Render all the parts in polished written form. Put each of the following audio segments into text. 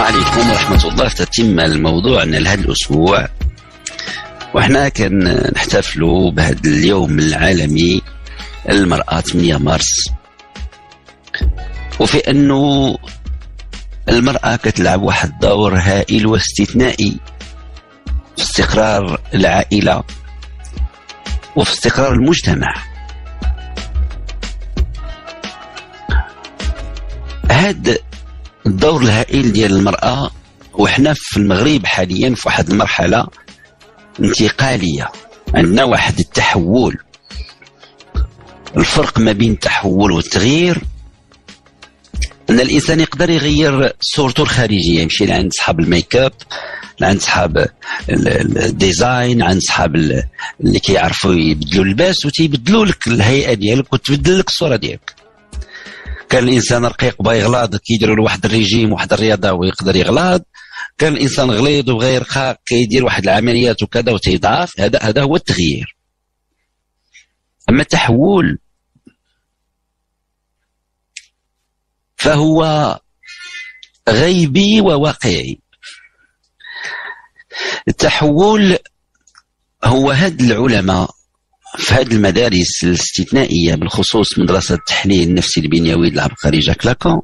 عليكم ورحمة الله. تتم الموضوع أن لهذا الأسبوع وإحنا كان نحتفلوا بهذا اليوم العالمي المرأة 8 مارس، وفي أنه المرأة كتلعب واحد الدور هائل واستثنائي في استقرار العائلة وفي استقرار المجتمع. هذا الدور الهائل ديال المرأة، وإحنا في المغرب حاليا في واحد المرحلة انتقالية، عندنا واحد التحول. الفرق ما بين التحول والتغيير أن الإنسان يقدر يغير صورته الخارجية، يمشي لعند صحاب الميك اب، لعند صحاب الديزاين، عند صحاب اللي كيعرفوا يبدلوا اللباس وتيبدلوا لك الهيئة ديالك وتبدل لك الصورة ديالك. كان الانسان رقيق بغى يغلاض كيديروا له واحد الريجيم واحد الرياضه ويقدر يغلاض، كان الانسان غليظ وبغى يرقى كيدير واحد العمليات وكذا وتيضعف. هذا هو التغيير. اما التحول فهو غيبي وواقعي. التحول هو هاد العلماء في هذه المدارس الاستثنائية، بالخصوص مدرسة التحليل النفسي البنيوي العبقري جاك لاكان،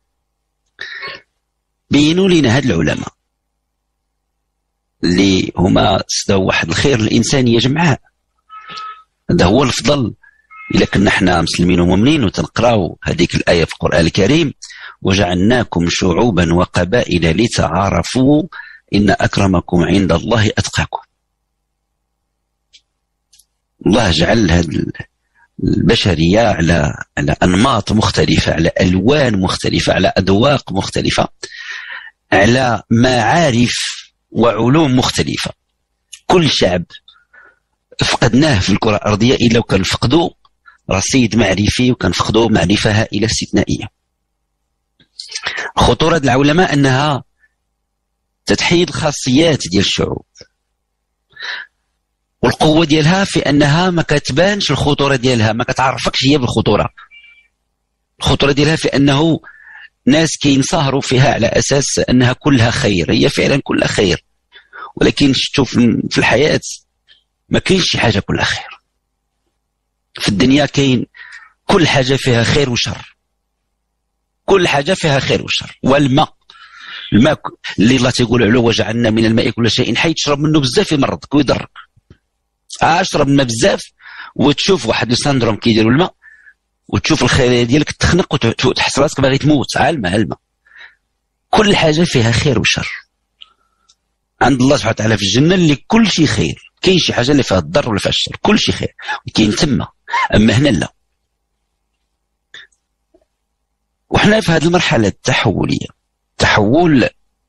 بينوا لنا هاد العلماء اللي هما سداو واحد الخير الإنسانية جمعاء. هذا هو الفضل. إلا كنا احنا مسلمين ومؤمنين وتنقراو هذيك الآية في القرآن الكريم: وجعلناكم شعوبا وقبائل لتعارفوا إن أكرمكم عند الله أتقاكم. الله جعل هذه البشرية على أنماط مختلفة، على ألوان مختلفة، على أذواق مختلفة، على معارف وعلوم مختلفة. كل شعب فقدناه في الكرة الأرضية إلا وكان فقدوا رصيد معرفي وكان فقدوا معرفة هائلة استثنائية. خطورة العلماء أنها تتحيد الخاصيات ديال الشعوب، والقوة ديالها في أنها ما كتبانش الخطورة ديالها، ما كتعرفكش هي بالخطورة. الخطورة ديالها في أنه ناس كينصهروا فيها على أساس أنها كلها خير. هي فعلا كلها خير، ولكن شفتوا في الحياة ما كاينش شي حاجة كلها خير. في الدنيا كاين كل حاجة فيها خير وشر، كل حاجة فيها خير وشر. والماء، الماء اللي الله تيقول عليه وجعلنا من الماء كل شيء حي، تشرب منه بزاف يمرضك ويضرك. اشرب الماء بزاف وتشوف واحد السندروم كيديروا الماء وتشوف الخلايا ديالك تخنق وتحس راسك باغي تموت. الماء كل حاجه فيها خير وشر عند الله سبحانه وتعالى في الجنه، اللي كل شيء خير. كاين شي حاجه اللي فيها الضر ولا فيها الشر، كل شيء خير وكاين تما. اما هنا لا. وحنا في هذه المرحله التحوليه، تحول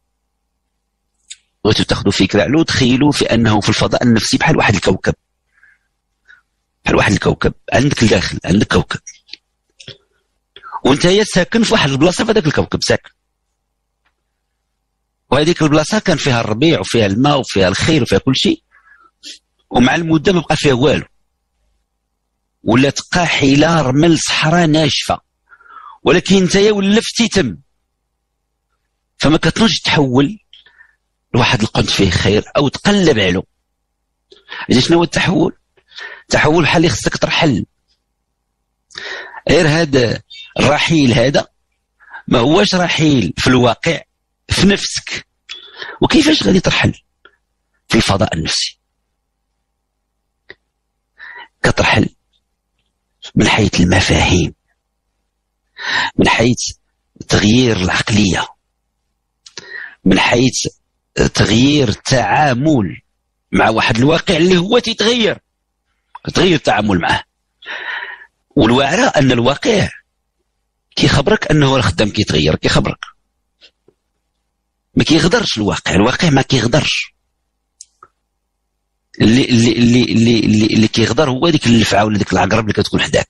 وتاخذوا فكره علو، تخيلوا في انه في الفضاء النفسي بحال واحد الكوكب، بحال واحد الكوكب. عندك الداخل عندك كوكب، وانت هي ساكن في واحد البلاصه في هذاك الكوكب ساكن، وهذيك البلاصه كان فيها الربيع وفيها الماء وفيها الخير وفيها كل شيء، ومع المده ما بقى فيها والو، ولا تبقى حيله رمل صحراء ناشفه. ولكن انت ولفتي تم، فما كتنوش تحول لواحد القنت فيه خير او تقلب عليه. اذا شنو هو التحول؟ التحول بحال اللي خصك ترحل. غير هذا الرحيل هذا ما هوش رحيل في الواقع، في نفسك. وكيفاش غادي ترحل في الفضاء النفسي؟ كترحل من حيث المفاهيم، من حيث تغيير العقلية، من حيث تغيير التعامل مع واحد الواقع اللي هو تيتغير، تغير التعامل معه. والواعرة أن الواقع كيخبرك أنه الخدام كيتغير، كيخبرك. ما كيغدرش الواقع ما كيغدرش. اللي كيغدر هو ديك اللفعة ولا ديك العقرب اللي كتكون حداك.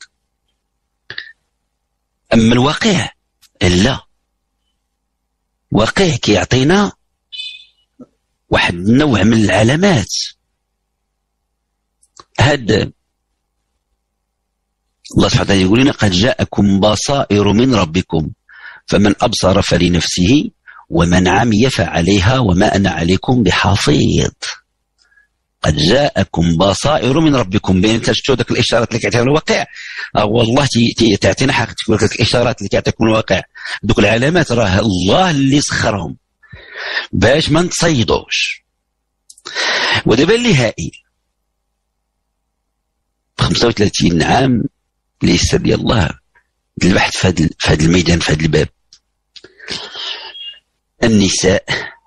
أما الواقع لا، الواقع كيعطينا واحد النوع من العلامات. هذا الله سبحانه وتعالى يقول لنا: قد جاءكم بصائر من ربكم فمن أبصر فلنفسه ومن عمي فعليها وما أنا عليكم بحفيظ قد جاءكم بصائر من ربكم. بين تشتو داك الاشارات اللي كيعطيها الواقع، والله تعطينا حق تقول لك الاشارات اللي كيعطيكم الواقع، دوك العلامات راه الله اللي سخرهم باش ما نتصيدوش. ودابا اللي هائل 35 عام ليس ديال الله البحث في هذا الميدان، في هذا الباب. النساء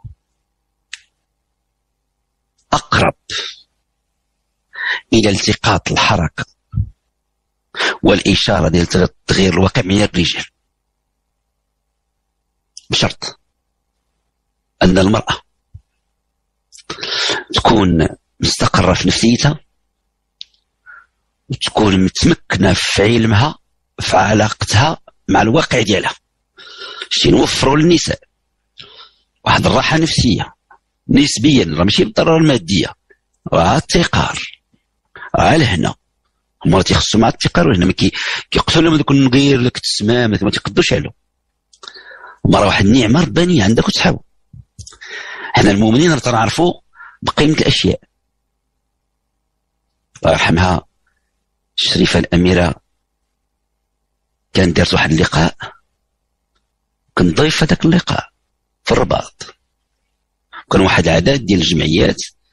أقرب إلى التقاط الحركة والإشارة ديال تغيير الواقع من الرجال، بشرط أن المرأة تكون مستقرة في نفسيتها وتكون متمكنة في علمها في علاقتها مع الواقع ديالها. شتي نوفروا للنساء واحد الراحة نفسية نسبيا، راه ماشي بالضرورة المادية، راه التقار، راه لهنا هما تيخصوا مع التقار، وهنا ما كيقتلوا لهم دوك نغير لك التسمى ما تيقدوش عليهم. هما راه واحد النعمة ربانية عندك وتحاول. حنا المؤمنين راه تنعرفوا بقيمة الأشياء. الله يرحمها الشريفة الأميرة كانت دارت واحد اللقاء، كنت ضيف في هذاك اللقاء في الرباط، كان واحد العدد ديال الجمعيات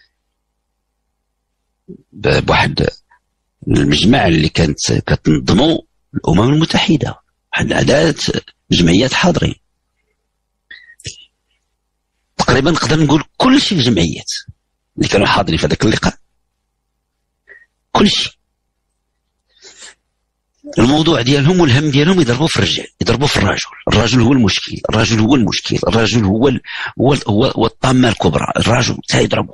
بواحد المجمع اللي كانت كتنظموا الأمم المتحدة، واحد العدد جمعيات حاضرين، تقريبا نقدر نقول كل شيء الجمعيات اللي كانوا حاضرين في هذاك اللقاء، كل شيء الموضوع ديالهم والهم ديالهم يضربوا في الرجال، يضربوا في الرجل. الرجل هو المشكل، الرجل هو المشكل، الرجل هو الطامة الكبرى، الرجل تيضرب.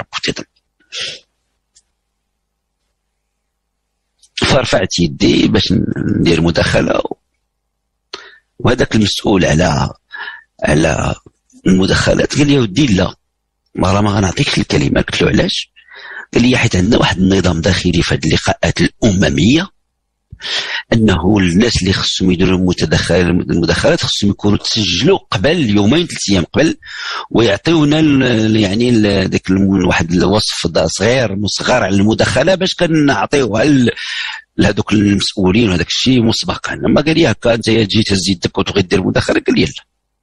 فرفعت يدي باش ندير مداخلة، وهذاك المسؤول على المداخلات قال لي يا ودي لا ما غنعطيكش الكلمة. قلت له علاش؟ قال لي حيت عندنا واحد النظام داخلي في هذه اللقاءات الأممية، انه الناس اللي خصهم يديروا المداخلات خصهم يكونوا تسجلوا قبل يومين 3 ايام قبل، ويعطيونا يعني داك واحد الوصف صغير مصغر على المداخله باش كنعطيوها لهذوك المسؤولين، وهذاك الشيء مسبقا. لما قال لي هكا انت جيت تهز يدك وتبغي دير مداخله، قال لي لا.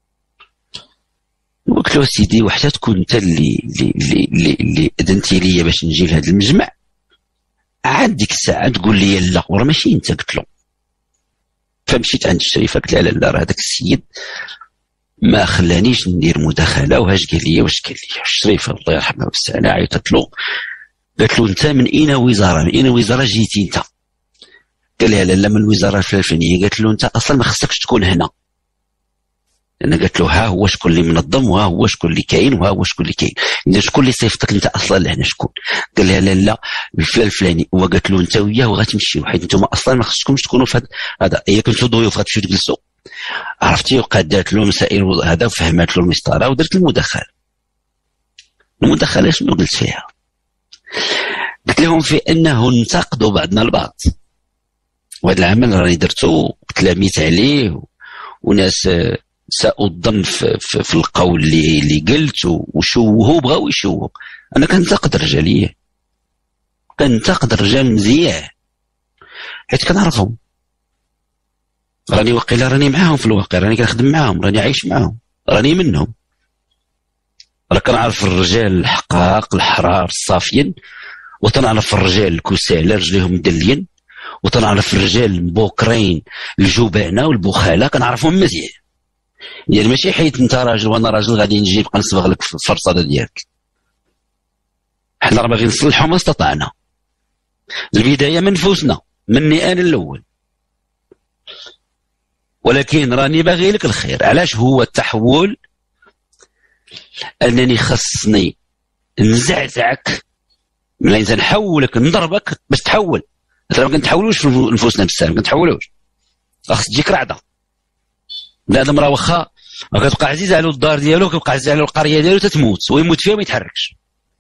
قلت له سيدي وحتى تكون انت اللي اذنتي لي باش نجي لهذا المجمع، عاد ديك الساعه تقول لي لا وراه ماشي انت. قلت له فمشيت عند الشريفه قلت لها لا راه هذاك السيد ما خلانيش ندير مداخله، وهاش قال لي واش قال لي الشريفه الله يرحمها بالسنه. عيطت له قالت له انت من اين وزاره جيتي انت؟ قال لها لا من الوزاره الفلانيه. قالت له انت اصلا ما خصكش تكون هنا. انا قالت له ها هو شكون اللي منظم، وها هو شكون اللي كاين، وها هو شكون اللي كاين، اذا شكون اللي صيفطك انت اصلا لهنا شكون؟ قال لها لا الفلان الفلاني. وقالت له انت وياه وغتمشيو حيت انتم اصلا ما خصكمش تكونوا في هذا، هي كنتو ضيوف غتمشيو تجلسوا عرفتي. وقادات له مسائل هذا وفهمت له المسطره ودرت المداخله. شنو قلت فيها؟ قلت لهم في انه ننتقدوا بعضنا البعض، وهذا العمل راني درتو وتلاميت عليه، وناس ساءوا الظن في القول اللي قلت، وشوهوا بغاو يشوهوا. انا كنتقد الرجاليه، كنتقد الرجال مزيان حيت كنعرفهم، راني معاهم في الواقع، راني كنخدم معاهم، راني عايش معاهم، راني منهم. راه كنعرف الرجال الحقاق الحرار الصافيين، وتنعرف الرجال الكسالى رجليهم مدلين، وتنعرف الرجال المبوكرين الجبانه والبخاله، كنعرفهم مزيان. يعني ماشي حيت انت راجل وانا راجل غادي نجي نبقى نصبغ لك في الفرصه ديالك. حنا راه باغيين نصلحوا ما استطعنا. البدايه من نفوسنا، مني انا الاول، ولكن راني باغي لك الخير. علاش هو التحول؟ انني خصني نزعزعك، ملي نحولك نضربك باش تحول. ما كنتحولوش في نفوسنا بالسلام، ما كنتحولوش. خاص تجيك رعده. بنادم راه واخا كتبقى عزيز على الدار ديالو، كتبقى عزيز على القريه ديالو تتموت، ويموت فيها وما يتحركش.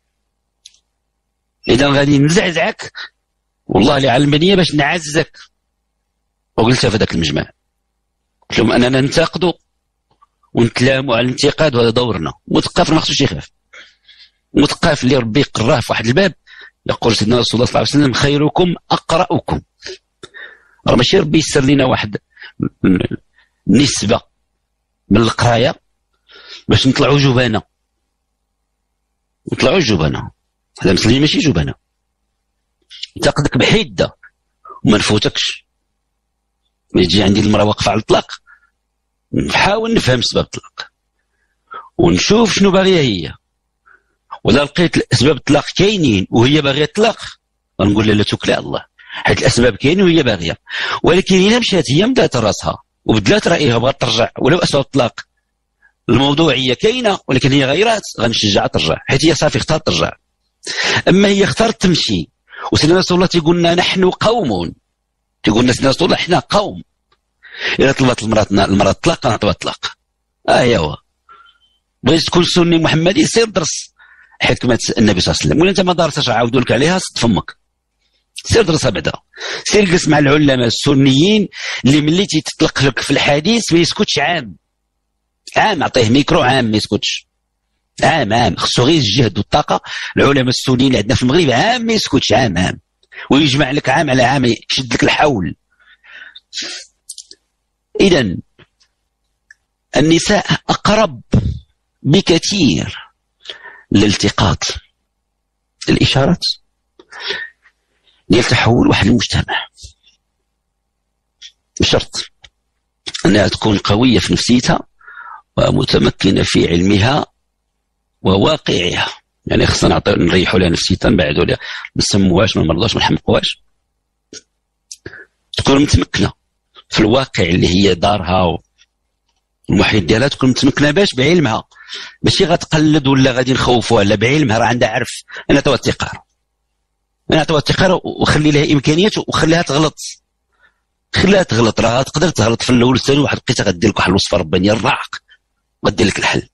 اذا غادي نزعزعك والله اللي على المنيه باش نعزك. وقلتها في ذاك المجمع، قلت لهم اننا ننتقدوا ونتلاموا على الانتقاد، وهذا دورنا. مثقف ما خصوش يخاف. مثقف اللي ربي يقراه في واحد الباب، يقول سيدنا رسول الله صلى الله عليه وسلم خيركم أقرأكم. راه ماشي ربي يسر لنا واحد نسبة من القراية باش نطلعوا جبانة. نطلعوا جبانة، هذا مسلمين ماشي جبانة. تاخذك بحدة وما نفوتكش. ما يجي عندي المرأة واقفة على الطلاق، نحاول نفهم سبب الطلاق ونشوف شنو باغيه هي. ولا لقيت اسباب الطلاق كاينين وهي باغيه الطلاق، غنقول لها لا توكلي على الله، حيت الاسباب كاينين وهي باغيه. ولكن الا مشات هي مدات راسها وبدلات رايها وبغات ترجع، ولو اسباب الطلاق الموضوعيه كاينه ولكن هي غيرات، غنشجعها ترجع، حيت هي صافي اختارت ترجع. اما هي اختارت تمشي، وسيدنا رسول الله تيقول لنا نحن قوم، تيقول لنا سيدنا رسول الله حنا قوم. الا طلبت المراه الطلاق غنعطيها الطلاق. ايوا بغيت تكون سني محمدي سير درس حكمه النبي صلى الله عليه وسلم، ولا انت ما دارتش عاودوا لك عليها صد فمك. سير درسها بعدا، سير جلس مع العلماء السنيين اللي ملي تيتطلق لك في الحديث ما يسكتش عام عطيه ميكرو عام ما يسكتش. عام خصو غير الجهد والطاقه. العلماء السنيين اللي عندنا في المغرب عام ما يسكتش، عام ويجمع لك عام على عام، يشد لك الحول. اذا النساء اقرب بكثير للالتقاط الاشارات ديال تحول واحد المجتمع، بشرط انها تكون قويه في نفسيتها ومتمكنه في علمها وواقعها. يعني خصنا نريحوا لها نفسيتها، نبعدوا لها، ما نسموهاش، ما نمرضوهاش، ما نحمقوهاش. تكون متمكنه في الواقع اللي هي دارها والمحيط ديالها، تكون متمكنه باش بعلمها، ماشي غتقلد ولا غادي نخوفوها، لا بعلمها. راه عندها عرف. انا عطيوها الثقه، انا عطيوها الثقه وخلي لها امكانيات وخليها تغلط. خليها تغلط، راه تقدر تغلط في الاول والثاني، واحد لقيتها غدير لك واحد الوصفه ربانيه الراق غدير لك الحل.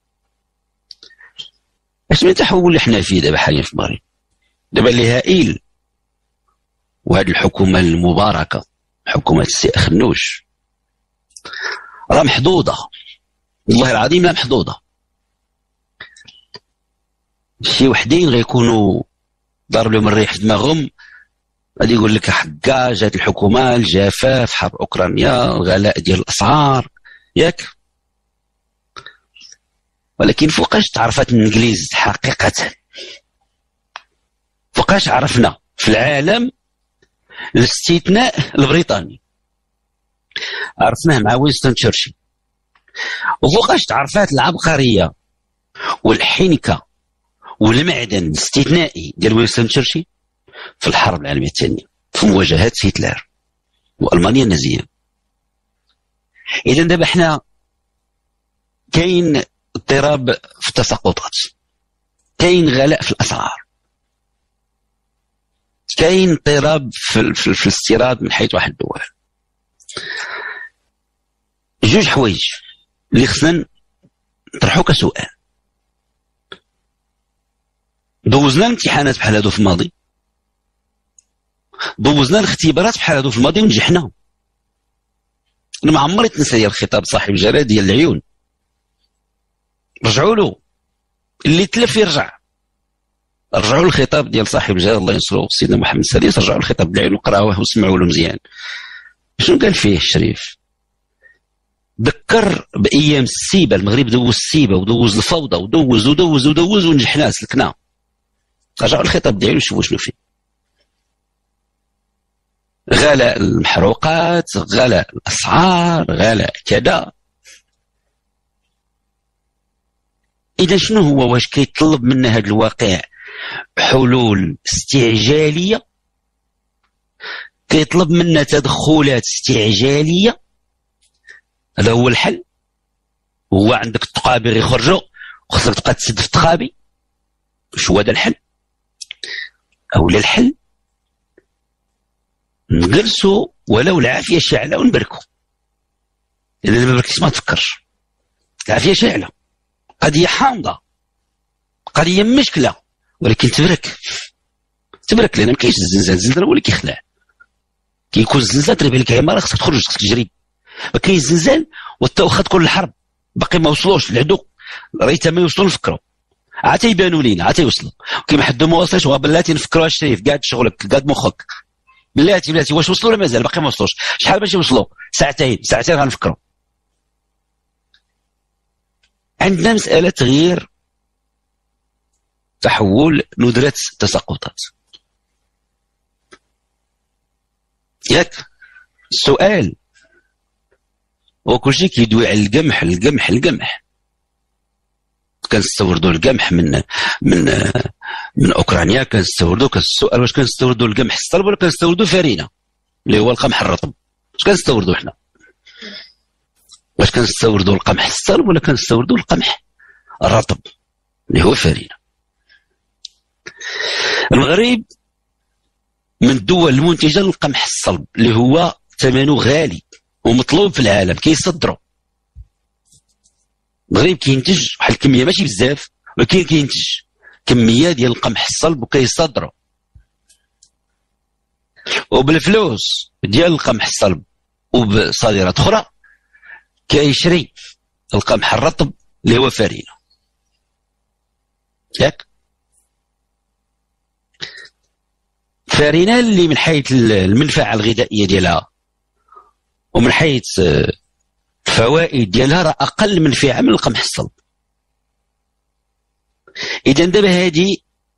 اش من تحول اللي حنا فيه دابا حاليا في المغرب، دابا اللي هائل. وهذه الحكومه المباركه، حكومه السي خنوش، راه محظوظه، والله العظيم لا محظوظه. شي وحدين غيكونوا ضارب لهم الريح في دماغهم، غادي يقول لك حقا جات الحكومه، الجفاف، حرب اوكرانيا، الغلاء ديال الاسعار، ياك. ولكن فوقاش تعرفت الانجليز حقيقه؟ فوقاش عرفنا في العالم الاستثناء البريطاني؟ عرفناه مع وينستون تشرشل. وفوقاش تعرفات العبقريه والحنكه والمعدن الاستثنائي ديال وينستون تشرشل في الحرب العالميه الثانيه، في مواجهات هتلر والمانيا النازيه. اذا دابا حنا كاين اضطراب في التساقطات، كاين غلاء في الاسعار، كاين اضطراب في الاستيراد من حيث واحد الدول. جوج حوايج اللي خصنا نطرحو كسؤال. دوزنا الامتحانات بحال هادو في الماضي، دوزنا الاختبارات بحال هادو في الماضي ونجحنا. انا ما عمري تنسى ديال الخطاب صاحب الجلاله ديال العيون، رجعوا له، اللي تلف يرجع. رجعوا الخطاب ديال صاحب الجلاله الله ينصرو سيدنا محمد السادس، رجعوا الخطاب ديالو وقراوه وسمعوا له مزيان. شنو قال فيه الشريف؟ ذكر بايام السيبه، المغرب دوز السيبه ودوز الفوضى ودوز ونجحنا سلكنا. رجعوا الخطاب ديالو شوفوا شنو فيه. غلاء المحروقات، غلاء الاسعار، غلاء كذا. اذا شنو هو؟ واش كيطلب منا هذا الواقع حلول استعجاليه؟ كيطلب منا تدخلات استعجاليه؟ هذا هو الحل؟ هو عندك التقابي يخرجوا وخصك تبقى تسد في التقابي؟ واش هو هذا الحل؟ او لا الحل نجلسوا ولو العافيه شاعله ونبركوا. اذا ما بركتش ما تفكرش. العافيه شاعله، قضيه حامضه، قضيه مشكله، ولكن تبرك لان ما كاينش الزلزال هو اللي كيخلع. كيكون الزلزال تربي لك عماره خصك تخرج، خصك تجري. ما كاينش الزلزال وانت واخا تكون الحرب باقي ما وصلوش العدو، ريت ما يوصلوا نفكروا عاد يبانوا لينا عاد يوصلوا. كيما حد ما وصلش بلاتي نفكروا الشريف قاعد شغلك قاعد مخك بلاتي واش وصلوا ولا مازال باقي ما وصلوش. شحال باش يوصلوا؟ ساعتين غنفكروا. عندنا مسألة تغيير تحول ندرة التساقطات. ياك السؤال هو كلشي كيدوي على القمح. كنستوردوا القمح من اوكرانيا، كنستوردوا. السؤال واش كنستوردوا القمح الصلب ولا كنستوردوا فرينه اللي هو القمح الرطب؟ واش كنستوردوا حنا؟ واش كنستوردوا القمح الصلب ولا كنستوردوا القمح الرطب اللي هو فرينه؟ المغرب من الدول المنتجه للقمح الصلب اللي هو ثمنه غالي ومطلوب في العالم، كيصدروا. المغرب كينتج واحد الكميه ماشي بزاف، ولكن كينتج كميه ديال القمح الصلب وكيصدروا. وبالفلوس ديال القمح الصلب وبصادرات اخرى كيشري القمح الرطب اللي هو فرينه. ياك فرينه اللي من حيث المنفعه الغذائيه ديالها ومن حيث الفوائد ديالها راه اقل منفعه من القمح الصلب. اذا دابا هذه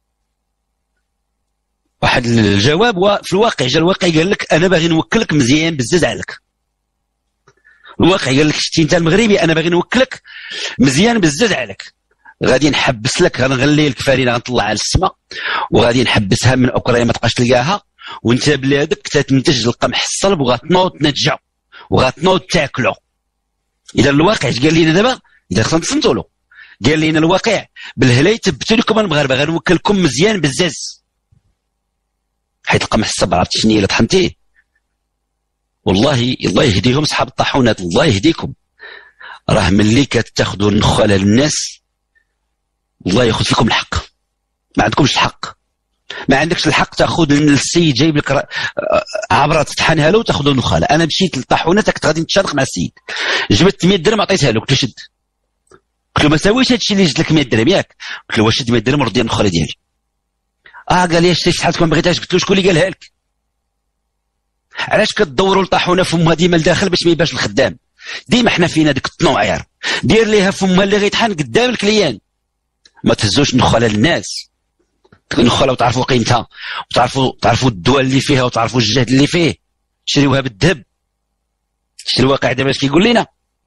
واحد الجواب، وفي الواقع جا الواقع قال لك انا باغي نوكلك مزيان بزاز عليك. الواقع قال لك شتي انت المغربي انا باغي نوكلك مزيان بزاز عليك، غادي نحبس لك، غنغلي لك فرينه غنطلعها للسماء وغادي نحبسها من اوكرانيا ما تبقاش تلقاها، وانت بلادك تتنتج القمح الصلب وغتنوض تنتجها وغتنوض تاكله. اذا الواقع اش قال لنا دابا؟ اذا خصنا نصنتوا له، قال لنا الواقع بالهلا يثبتوا لكم المغاربه غنوكلكم مزيان بزاز، حيت القمح الصلب عرفت شنو هي الا طحنتيه والله الله يهديهم صحاب الطاحونات، الله يهديكم. راه ملي كتاخذوا النخاله للناس الله ياخذ فيكم الحق، ما عندكمش الحق، ما عندكش الحق تاخذ السيد جايب لك عبره تطحنها له وتاخذ النخاله. انا مشيت للطاحونه كنت غادي نتشارك مع السيد، جبت 100 درهم عطيتها له، قلت له شد، قلت له ما ساويش هادشي اللي جبت لك 100 درهم ياك، قلت له واش شد 100 درهم ورد النخاله ديالي. قال لي شتي شحال ما بغيتهاش، قلت له شكون اللي قالها لك؟ علاش كتدوروا الطاحونه فمها ديما لداخل باش ما يبانش الخدام؟ ديما حنا فينا ديك التنوعير، دير ليها فمها اللي غيطحن قدام الكليان، ما تهزوش النخاله للناس. النخاله وتعرفوا قيمتها وتعرفوا الدواء اللي فيها وتعرفوا الجهد اللي فيه، شريوها بالذهب. شتي الواقع دابا اش كيقول لنا؟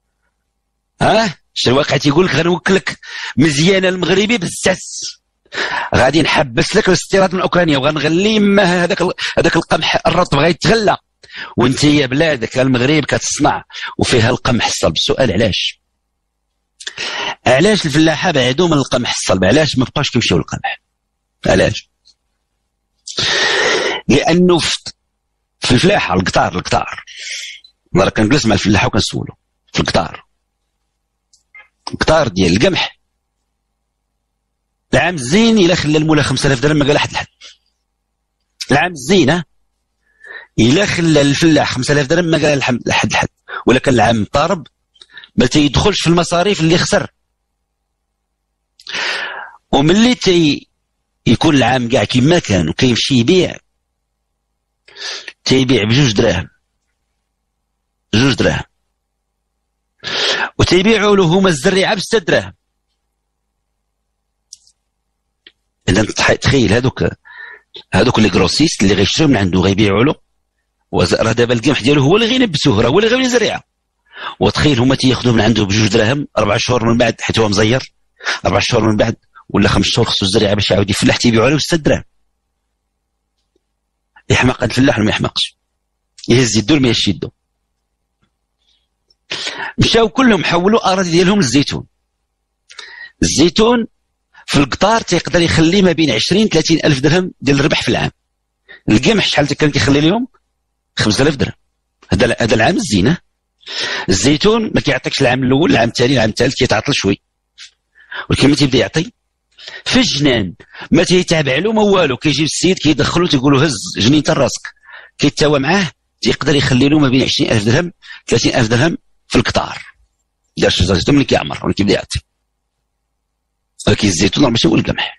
شتي الواقع تيقول لك غنوكلك مزيانه المغربي بالساس، غادي نحبس لك الاستيراد من اوكرانيا وغنغلي ما هذاك القمح الرطب غيتغلى، وانت يا بلادك المغرب كتصنع وفيها القمح الصلب. السؤال علاش الفلاحه بعدوا من القمح الصلب؟ علاش ما بقاوش كيمشيو للقمح؟ علاش؟ لانه في الفلاحه القطار راه كنجلس مع الفلاحه وكنسولو في القطار ديال القمح، العام الزين الا خلى المولا 5000 درهم ما قال حد العام الزين الا خلى الفلاح 5000 درهم ما قال حد ولكن العام الطارب ما تيدخلش في المصاريف اللي خسر. وملي يكون العام كاع كما كان وكيمشي تيبيع بجوج دراهم وتيبيعوا له هما الزريعه ب6 دراهم. اذا تخيل هذوك لي كروسيست اللي غيشريو من عنده غيبيعوا له، راه دابا القمح ديالو هو اللي غينبسوه، راه هو اللي غيولي زريعه. وتخيل هما تياخذوا من عنده بجوج دراهم 4 شهور من بعد، حيت هو مزير 4 شهور من بعد ولا 5 شهور خصو الزريعه باش يعاود يفلح، تيبيعوا له 6 دراهم. يحمق الفلاح ولا ما يحمقش؟ يهز يدو ولا ما يهزش يدو؟ مشاو كلهم حولوا اراضي ديالهم للزيتون. الزيتون في القطار تيقدر يخلي ما بين 20 30 الف درهم ديال الربح في العام. القمح شحال كان كيخلي لهم؟ 5000 درهم. هذا العام الزينه. الزيتون ما كيعطيكش العام الاول، العام الثاني، العام الثالث كيتعطل شوي، ولكن ما تيبدا يعطي في الجنان، ما تيتابع له ما والو. كيجي السيد كيدخلو تيقول له هز جنينه راسك، كيتساوى معاه تيقدر يخلي له ما بين 20000 درهم 30000 درهم في القطار. دار شجر الزيتون ملي كيعمر ولا كيبدا يعطي. ولكن الزيتون راه ماشي هو القمح.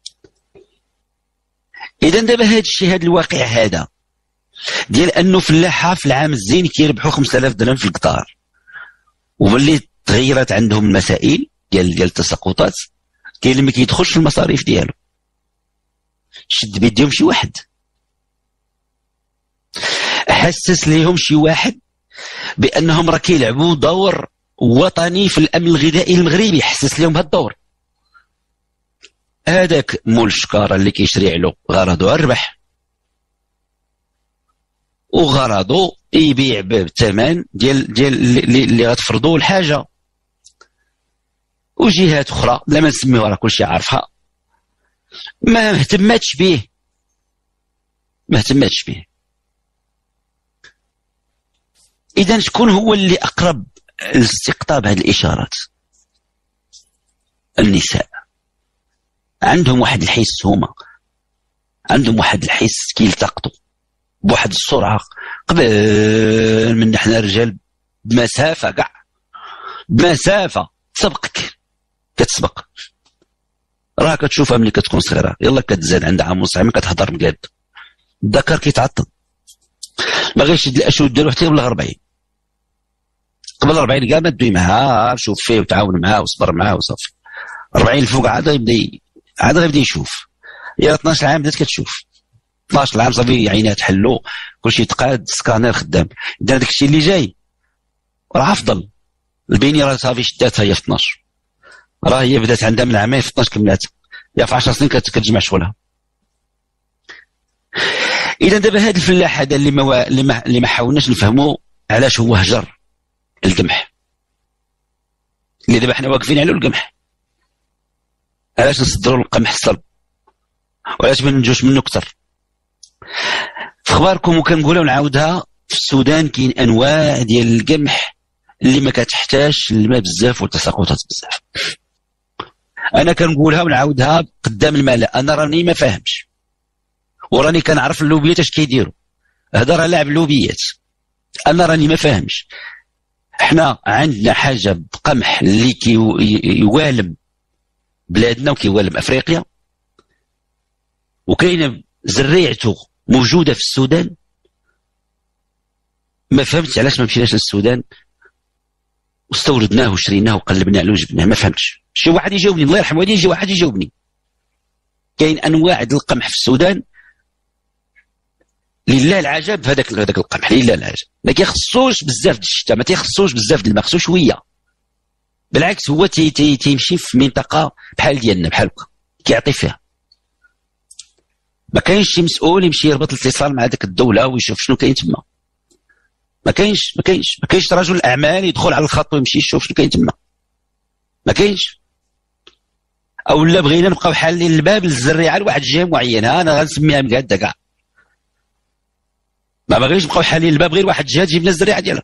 اذا دابا هذا الشيء، هذا الواقع هذا ديال انه فلاحه في العام الزين كيربحوا 5000 درهم في القطار، وملي تغيرت عندهم المسائل ديال التساقطات كاين اللي ما كيدخلش في المصاريف ديالو. شد بيديهم شي واحد، حسس ليهم شي واحد بانهم راه كيلعبوا دور وطني في الامن الغذائي المغربي، حسس ليهم بهذا الدور. هذاك مول الشكاره اللي كيشري له غرضه الربح، وغرضه يبيع بالثمن ديال اللي غتفرضوا الحاجه. وجهات اخرى لا ما نسميوها راه كلشي عارفها ما اهتمتش به، اذا شكون هو اللي اقرب لاستقطاب هذه الاشارات؟ النساء. عندهم واحد الحس، هما عندهم واحد الحس كيلتقطوا بواحد السرعه قبل من حنا الرجال بمسافه، كاع بمسافه تسبقك، كتسبق. راه كتشوفها ملي كتكون صغيره، يلا كتزاد عند عام ونص عام كتهضر مقاد، الذكر كيتعطل، ما غيش يشد الاشهر ديالو حتى يبلغ 40. قبل 40 كاع ما دوي معاه، شوف فيه وتعاون معاه وصبر معاه وصافي. 40 الفوق عاد غيبدا يشوف. يا 12 عام بدات كتشوف، 12 عام صافي عينات حلو، كلشي تقاد، سكانير خدام. اذا داك الشيء اللي جاي راه افضل. البينيه راه صافي شداتها هي في 12، راه هي بدات عندها من عامين في 12 كملات، يا في 10 سنين كتجمع شغلها. اذا دابا هذا الفلاح هذا اللي ما حاولناش نفهموا علاش هو هجر القمح، اللي دابا حنا واقفين على القمح، علاش نصدروا القمح الصلب وعلاش ما ننجوش منه اكثر؟ في اخباركم وكنقولها ونعاودها، في السودان كاين انواع ديال القمح اللي ما كتحتاجش الماء بزاف والتساقطات بزاف. انا كنقولها ونعاودها قدام الملأ، انا راني ما فاهمش وراني كنعرف اللوبيات اش كيديروا، هذا راه لاعب لوبيات، انا راني ما فاهمش. احنا عندنا حاجه بقمح اللي يوالم بلادنا وكيوالم افريقيا، وكاينه زريعته موجوده في السودان. ما فهمتش علاش ما مشيناش للسودان واستوردناه وشريناه وقلبناه عليه وجبناه، ما فهمتش. شي واحد يجاوبني، الله يرحم والديه، يجي واحد يجاوبني. كاين انواع ديال القمح في السودان لله العجب، هذاك القمح لله العجب ما كيخصوش بزاف د الشتاء، ما تيخصوش بزاف د الماء، خصو شويه. بالعكس هو تيمشي في منطقه بحال ديالنا بحال هكا كيعطي فيها. ما كاينش شي مسؤول يمشي يربط الاتصال مع ديك الدوله ويشوف شنو كاين تما. ما كاينش رجل اعمال يدخل على الخط ويمشي يشوف شنو كاين تما. ما كاينش. او لا بغينا نبقاو حالين الباب للزريعه لواحد الجهه معينه، انا غنسميها مقاده كاع. ما بغيش نبقاو حالين الباب غير واحد الجهه تجيب لنا الزريعه ديالها.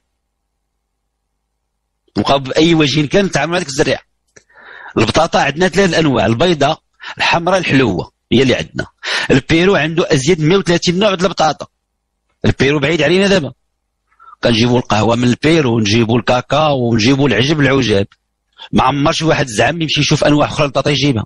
نبقاو باي وجه كان نتعاملوا مع ديك الزريعه. البطاطا عندنا 3 انواع، البيضاء، الحمراء، الحلوه، هي اللي عندنا. البيرو عنده ازيد من 130 نوع د البطاطا. البيرو بعيد علينا دابا، كنجيبوا القهوه من البيرو ونجيبوا الكاكاو ونجيبوا العجب العجاب. ما عمر شي واحد زعم يمشي يشوف انواع اخرى البطاطا يجيبها.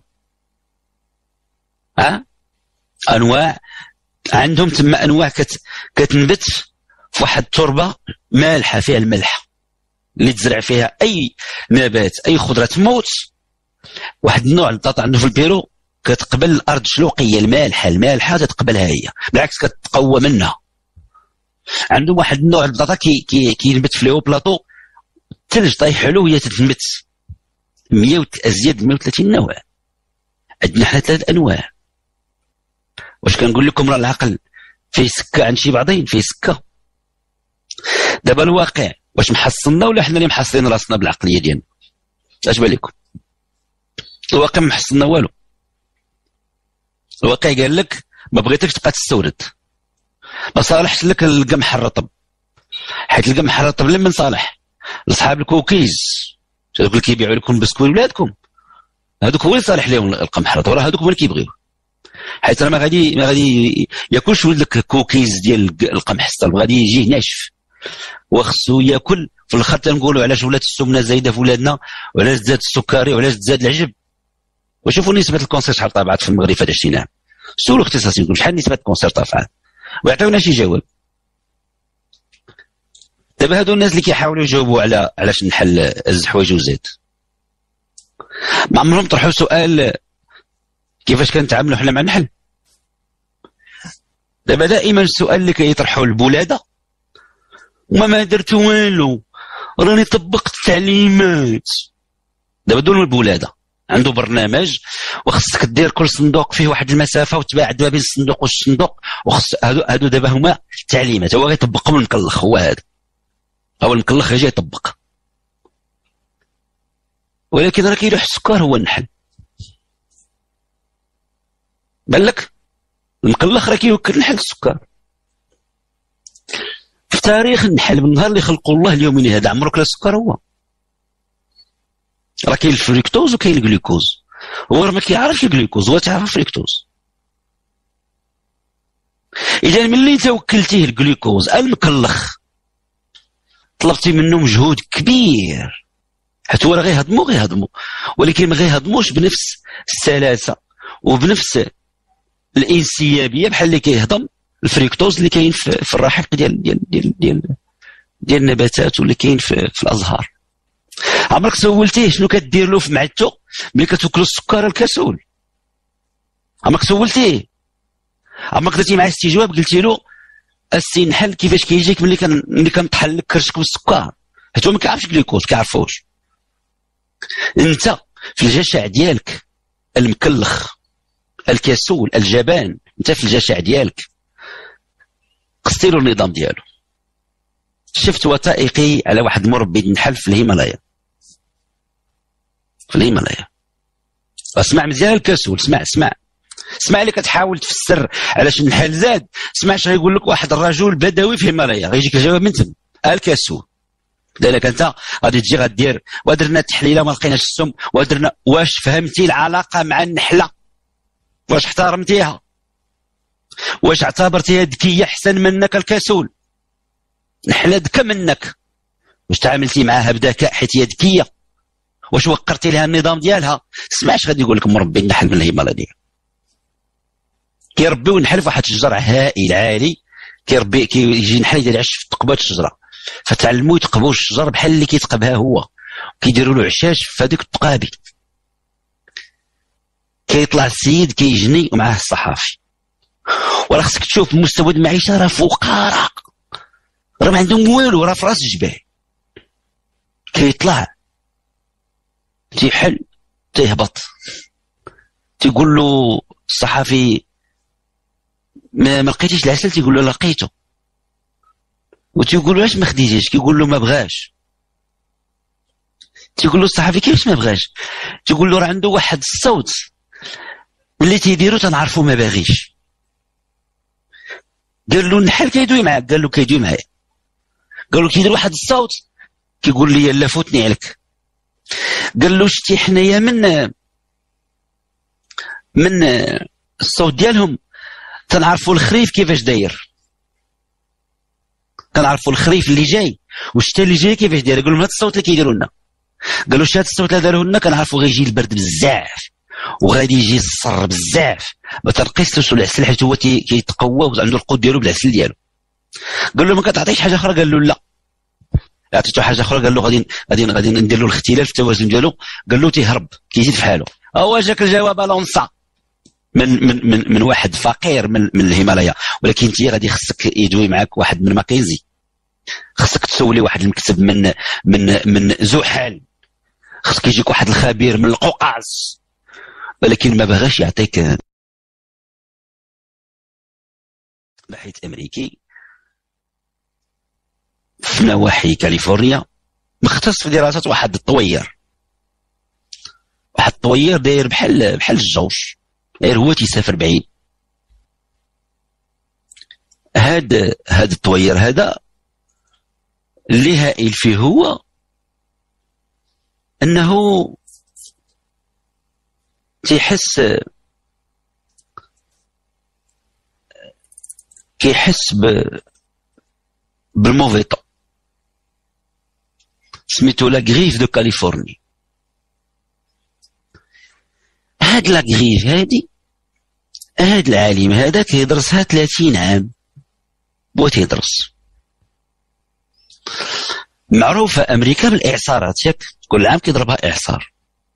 انواع عندهم تما، انواع كتنبت في واحد التربه مالحه فيها الملح، اللي تزرع فيها اي نبات اي خضره تموت. واحد النوع البطاطا عنده في البيرو كتقبل الارض الشلوقيه المالحه تتقبلها هي، بالعكس كتقوى منها. عندهم واحد النوع البطاطا كينبت في لو بلاطو، الثلج طايح له وهي تتنبت. ازيد من 130 نوع. عندنا حنا 3 انواع. واش كنقول لكم راه العقل فيه سكه عند شي بعضين، فيه سكه. دابا الواقع واش محصلنا ولا حنا اللي محصلين راسنا بالعقليه ديالنا؟ اش بان لكم؟ الواقع ما محصلنا والو. الواقع قال لك ما بغيتكش تبقى تستورد، ما صالحش لك القمح الرطب، حيت القمح الرطب لمن صالح؟ لاصحاب الكوكيز، هذوك اللي كيبيعوا لكم بسكويت ولادكم، هذوك هو اللي صالح لهم القمح الرطب، راه هذوك هما اللي كيبغيوه. حيت راه ما غادي ياكلش ولدك كوكيز ديال القمح الصلب، غادي يجيه ناشف وخصو ياكل في الاخر تنقولوا علاش ولات السمنه زايده في ولادنا، وعلاش زاد السكري، وعلاش زاد العجب. وشوفوا نسبه الكونسير شحال طابعت في المغرب في هذا 20 عام. سولوا اختصاصيين شحال نسبه الكونسير طافعه ويعطيونا شي جواب. دابا هادو الناس اللي كيحاولوا يجاوبوا على علاش نحل الزحوايج وزيت، ما عمرهم طرحوا سؤال كيفاش كنتعاملوا حنا مع النحل. دابا دائما السؤال اللي كيطرحوا البولاده ما درت والو، راني طبقت التعليمات. دابا دول البولاده عنده برنامج وخصك دير كل صندوق فيه واحد المسافه وتباعد ما بين الصندوق والصندوق، وخص هادو دابا هما التعليمات، هو غيطبقهم المكلخ. هو هذا هو المكلخ غيجي يطبق. ولكن راه كيلوح السكر هو النحل. بالك المكلخ راه كيوكل النحل السكر. في تاريخ النحل من نهار اللي خلقوا الله اليوم هذا عمرو كلا السكر. هو راه كاين الفريكتوز وكاين الجلوكوز. هو راه ما كيعرفش الجلوكوز، هو تعرف الفريكتوز. اذا ملي انت وكلتيه الجلوكوز المكلخ طلبتي منه مجهود كبير، حيت هو راه غيهضمو ولكن ما غيهضموش بنفس السلاسه وبنفس الانسيابيه بحال اللي كيهضم الفريكتوز اللي كاين في الرحيق ديال النباتات واللي كاين في الازهار. عمرك سولتيه شنو كدير له في معدته ملي كتوكل السكر الكسول؟ عمرك سولتيه؟ عمرك درتي معاه استجواب قلتي له السي نحل كيفاش كيجيك ملي كنطحن لك كرشك بالسكر؟ حيت هو ما كيعرفش الجلوكوز، كيعرفوش. انت في الجشع ديالك المكلخ الكسول الجبان، انت في الجشع ديالك قصتي له النظام ديالو. شفت وثائقي على واحد مربي النحل في الهيمالايا. اسمع مزيان الكسول، اسمع اللي كتحاول تفسر علاش النحل زاد. اسمع اش غيقول لك واحد الرجل بدوي في الهيمالايا، غيجيك الجواب من تم. الكسول لذلك انت غادي تجي غدير ودرنا التحليله ما لقيناش السم، ودرنا واش فهمتي العلاقه مع النحله؟ واش احترمتيها؟ واش اعتبرتيها ذكيه احسن منك الكسول؟ نحله ذكى منك، واش تعاملتي معاها بذكاء حيت هي ذكيه؟ واش وقرتي لها النظام ديالها؟ اسمع اش غادي يقول لك مربي النحل من الهيمالايا. كيربيو النحل في واحد الشجر هائل عالي، كيجي النحل يدعش في تقبات الشجره، فتعلموا يتقبوا الشجر بحال اللي كيتقبها هو، كيديروا له عشاش في هذيك التقابي. كيطلع السيد كيجني ومعاه الصحافي، وراه خصك تشوف مستوى المعيشه راه فقراء، راه ما عندهم والو، راه في راس الجبال. كيطلع تيحل تيهبط، تيقول له الصحافي ما لقيتيش العسل؟ تيقول له لقيته. وتيقول له علاش ما خديتيش؟ كيقول له ما بغاش. تيقول له الصحافي كيفاش ما بغاش؟ تيقول له راه عنده واحد الصوت اللي تيديرو تنعرفو ما باغيش. قال له النحل كيدوي معاك؟ قال له كيدوي معايا. قال له كيدير واحد الصوت كيقول لي لا فوتني عليك. قال له شتي حنايا من الصوت ديالهم تنعرفوا الخريف كيفاش داير، كنعرفوا الخريف اللي جاي والشتاء اللي جاي كيفاش داير. قال لهم هذا الصوت اللي كيديروا لنا. قالوا شي هذا الصوت اللي داروا لنا كنعرفوا غيجي البرد بزاف وغادي يجي الصر بزاف، ما تنقيسوش العسل حيت هو كيتقوى وعنده القوت ديالو بالعسل ديالو. قال له ما كتعطيش حاجه اخرى؟ قال له لا. عطيته حاجه اخرى قال له غادي ندير له الاختلال في التوازن ديالو. قال له تيهرب كيزيد في حاله. هو جاك الجواب لونسا من واحد فقير من الهيمالايا. ولكن انت غادي خصك يدوي معك واحد من ماكنزي، خصك تسولي واحد المكتب من زحل، خصك يجيك واحد الخبير من القوقاز. ولكن ما بغاش يعطيك بحث امريكي في نواحي كاليفورنيا مختص في دراسه واحد الطوير داير بحال الجوش، غير هو تيسافر بعيد. هاد الطوير هذا اللي هائل فيه هو انه كيحس بالموفيطو. سميتو لا غريف دو كاليفورني. هاد لا غريف هاد العالم هذا كيدرسها 30 عام بغا تيدرس. معروفة أمريكا بالإعصارات، ياك كل عام كيضربها إعصار.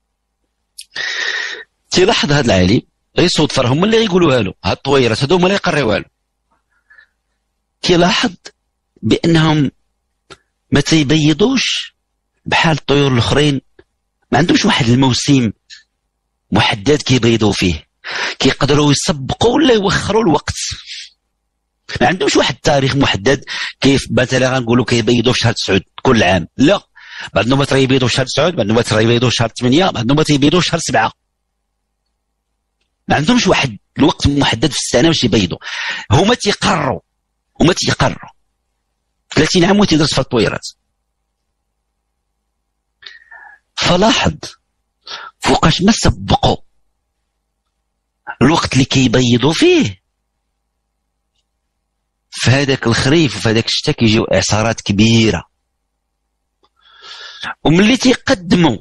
تيلاحظ هاد العالم غير صدفة هما اللي غيقولوها له، هاد الطويرات هادو هما اللي يقريوها له. كيلاحظ بأنهم ما تيبيضوش بحال الطيور الآخرين، ما عندهمش واحد الموسم محدد كيبيضوا فيه، كيقدروا يسبقوا ولا يوخروا الوقت. ما عندهمش واحد التاريخ محدد كيف مثلا غنقولوا كيبيضوا في شهر 9 كل عام، لا، بعض النوبات راه يبيضوا في شهر 9، بعض النوبات راه يبيضوا في شهر 8، بعض النوبات يبيضوا في شهر 7. ما عندهمش واحد الوقت محدد في السنه باش يبيضوا. هما تيقروا 30 عام وتيدرس في الطويرات. فلاحظ فوقاش ما سبقوا الوقت اللي كيبيضوا فيه، في هذاك الخريف وفي هذاك الشتاء كيجيو اعصارات كبيره. وملي تيقدموا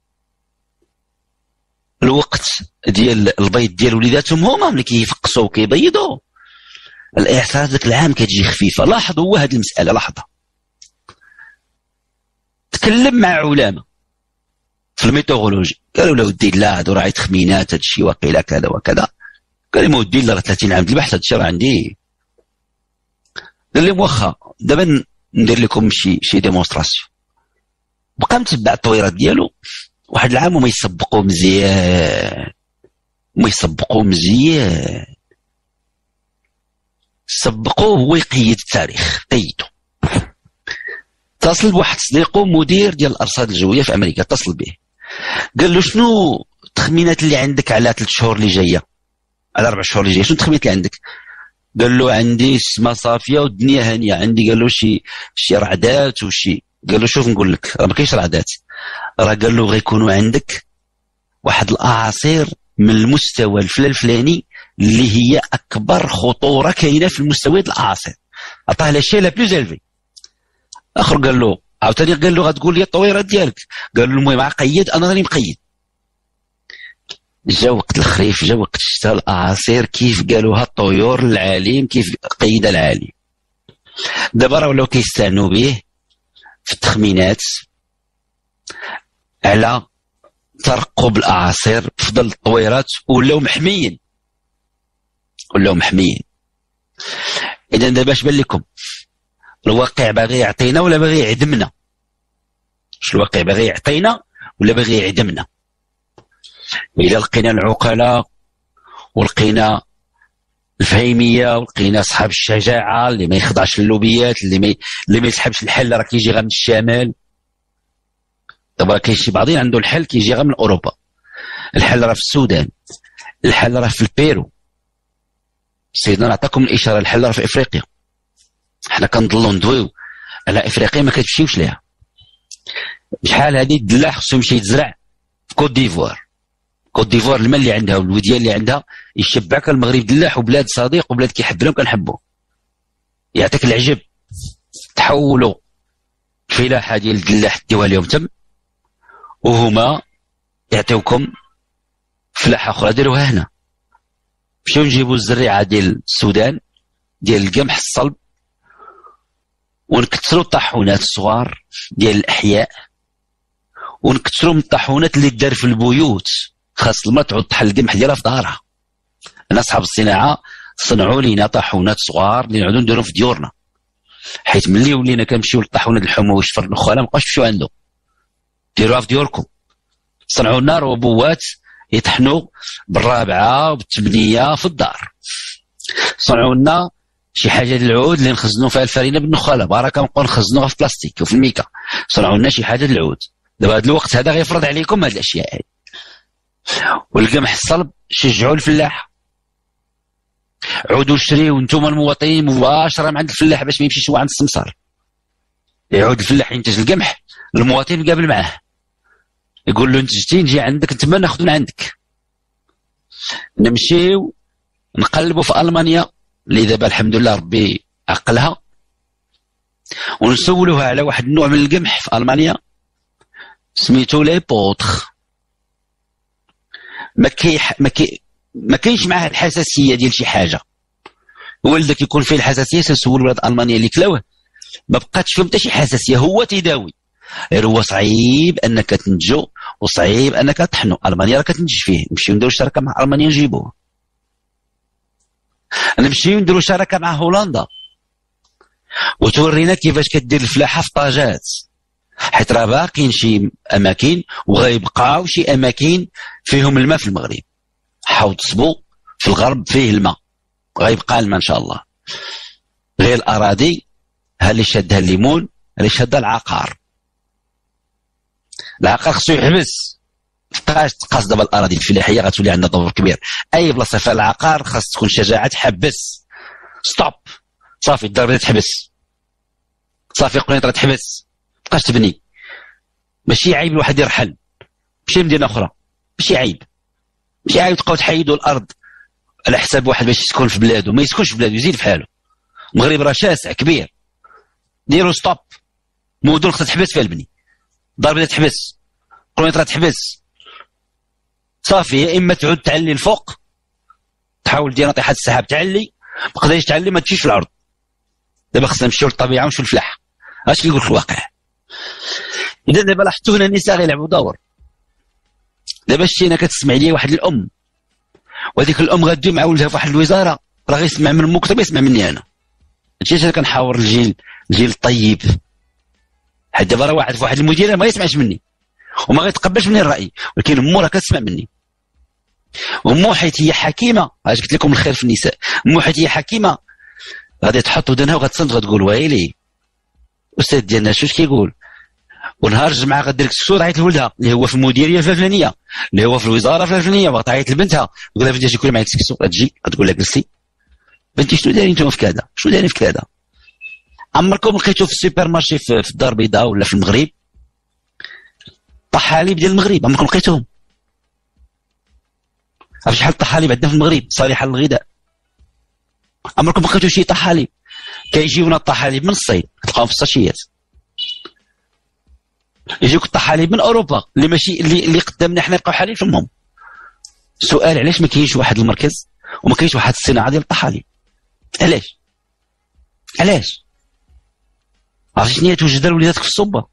الوقت ديال البيض ديال وليداتهم هما ملي كيفقسوا وكيبيضوا، الاعصارات ذاك العام كتجي خفيفه. لاحظ هو هذه المساله، لاحظها. تكلم مع علماء في الميتورولوجي، قالوا له ودي لا هادو راه تخمينات، هاد الشيء واقيلا كذا وكذا. قال لهم ودي لا راه 30 عام ديال البحث، هاد الشيء راه عندي. قال لهم واخا دابا ندير لكم شي ديمونستراسيون. بقى متبع التطويرات ديالو واحد العام وما يسبقوا مزيان، سبقوه هو يقيد التاريخ، قيدو. اتصل بواحد صديقه مدير ديال الارصاد الجويه في امريكا، اتصل به قال له شنو التخمينات اللي عندك على 3 شهور اللي جايه، على 4 شهور اللي جايه، شنو التخمينات اللي عندك؟ قال له عندي السما صافيه والدنيا هانيه، عندي قال له شي رعدات وشي. قال له شوف نقول لك راه ما كاينش رعدات، راه قال له غيكونوا عندك واحد الاعاصير من المستوى الفلاني اللي هي اكبر خطوره كاينه في المستويات الاعاصير، عطاه لاشي لا بلوز الفي. اخر قال له عاوتاني، قال له غتقول لي الطويرات ديالك، قال له المهم قيد، انا راني مقيد. جا وقت الخريف، جا وقت الشتاء، الاعاصير كيف قالوها الطيور العالم، كيف قيد العالم. دابا راه ولاو كيستعنوا به في التخمينات على ترقب الاعاصير بفضل الطويرات، ولاو محميين. اذا دابا اش بان لكم؟ الواقع باغي يعطينا ولا باغي يعدمنا؟ واش الواقع باغي يعطينا ولا باغي يعدمنا؟ إلا لقينا العقلاء ولقينا الفهيميه ولقينا اصحاب الشجاعه اللي ما يخضعش للوبيات، اللي ما يسحبش الحل، راه كيجي غير من الشمال. دابا كاين شي بعضين عنده الحل كيجي غير من اوروبا، الحل راه في السودان، الحل راه في البيرو. سيدنا نعطيكم الاشاره، الحل راه في افريقيا. حنا كنضلوا ندويو على افريقيا ما كتمشيوش ليها. شحال هذه الدلاع خصو يمشي يتزرع في كوت ديفوار. كوت ديفوار الماء اللي عندها والوديان اللي عندها يشبعك. المغرب دلاح وبلاد صديق وبلاد كيحب لهم كنحبوه، يعطيك العجب. تحولوا الفلاحه ديال الدلاح ديوها لهم تم، وهما يعطيوكم فلاحه اخرى ديروها هنا. مشيو نجيبوا الزريعه ديال السودان ديال القمح الصلب، ونكثروا الطاحونات الصغار ديال الاحياء، ونكثروا من الطاحونات اللي دار في البيوت. خاص المرأة تعود طحن القمح ديالها في دارها. انا اصحاب الصناعه صنعوا لينا طاحونات صغار اللي نعودوا نديرهم في ديورنا، حيت ملي ولينا كنمشيو للطاحونه الحمى والشفر النخاله ما بقاش تمشيو عنده، ديروها في ديوركم. صنعوا لنا روبوات يطحنوا بالرابعه وبالثمانيه في الدار. صنعوا لنا شي حاجه ديال العود اللي نخزنوا فيها الفرينه بالنخاله، بركه نبقاو نخزنوها في بلاستيك وفي الميكا. صنعوا لنا شي حاجه ديال العود. دابا هذا الوقت هذا غيفرض عليكم هذه الاشياء هذه. والقمح الصلب شجعوا الفلاح، عودوا شريوا انتم المواطنين مباشره من عند الفلاح باش ما يمشيش هو عند السمسار. يعود الفلاح ينتج القمح، المواطن يقابل معاه يقول له انتجتي نجي عندك انت ما ناخذ من عندك. نمشيو نقلبوا في المانيا اللي دابا الحمد لله ربي عقلها، ونسولوها على واحد النوع من القمح في المانيا سميتو لي بوتر. ما كاينش معاه الحساسيه ديال شي حاجه. ولدك يكون فيه الحساسيه تسول ولاد المانيا اللي كلاوه ما بقاتش فيهم حتى شي حساسيه، هو تيداوي. غير هو صعيب انك تنتجو وصعيب انك تطحنو. المانيا راه كتنتج فيه. نمشيو نديرو شراكه مع المانيا نجيبوه. نمشيو نديرو شراكه مع هولندا وتورينا كيفاش كدير الفلاحه في طاجات، حيت راه باقيين شي اماكن وغيبقاو شي اماكن فيهم الماء في المغرب. حوض صبو في الغرب فيه الماء، غيبقى الماء ان شاء الله. غير الاراضي ها اللي شادها الليمون، اللي شادها العقار. العقار خصو يحبس. مابقاش تقاس دابا الاراضي الفلاحيه غتولي عندنا دور كبير. اي بلاصه فيها العقار خاص تكون شجاعه تحبس. ستوب، صافي الدار بدات تحبس، صافي قنيطره تحبس، مابقاش تبني. ماشي عيب الواحد يرحل مشي لمدينه اخرى، ماشي عيب. ماشي عيب تبقاو تحيدوا الارض على حساب واحد باش يسكن في بلاده. ما يسكنش في بلاده، يزيد في حاله. المغرب راه شاسع كبير. ديروا ستوب. مدن خصها تحبس فيها البني، الدار بدات تحبس، قنيطره تحبس. صافي يا اما تعود تعلي الفوق، تحاول دير ناطحه السحاب تعلي، ما قدرتش تعلي ما تمشيش في الارض. دابا خصنا نمشيو للطبيعه ونمشيو للفلاحه. اش كيقول لك الواقع؟ اذا دابا لاحظتوا هنا النساء غيلعبوا دور. دابا شتينا كتسمع لي واحد الام، وهذيك الام غادي مع ولدها في واحد الوزاره، راه غيسمع من امك حتى يسمع مني انا. هادشي انا كنحاور الجيل الطيب. حيت دابا راه واحد في واحد المديريه ما يسمعش مني وما غيتقبلش مني الراي، ولكن امو راه كتسمع مني. امو حيت هي حكيمه، اش قلت لكم الخير في النساء. امو حيت هي حكيمه غادي تحط ودنها وغتصنت غتقول ويلي الاستاذ ديالنا شوش كيقول. ونهار الجمعه غدير لك السكسور عيط لولدها اللي هو في المديريه الفلانيه، اللي هو في الوزاره الفلانيه، وغتعيط لبنتها تقول لها بنتي اش يكون معاك السكسور. غتجي غتقول لها جلسي بنتي شنو دايرين نتوما في كذا، شنو دايرين في كذا. عمركم لقيتو في السوبر مارشي في الدار البيضاء ولا في المغرب طحالب ديال المغرب؟ عمركم لقيتوهم؟ عرفتوا شحال الطحالب عندنا في المغرب صالحه للغذاء؟ عمركم لقيتو شي طحالب؟ كيجيونا الطحالب من الصين تلقاهم في الساشيات. يجيوك الطحالب من اوروبا اللي ماشي اللي قدامنا حنا يبقاو حالين فمهم. السؤال علاش ما كاينش واحد المركز وما كاينش واحد الصناعه ديال الطحالب؟ علاش؟ عرفتي شنو هي توجد لوليداتك في الصوبه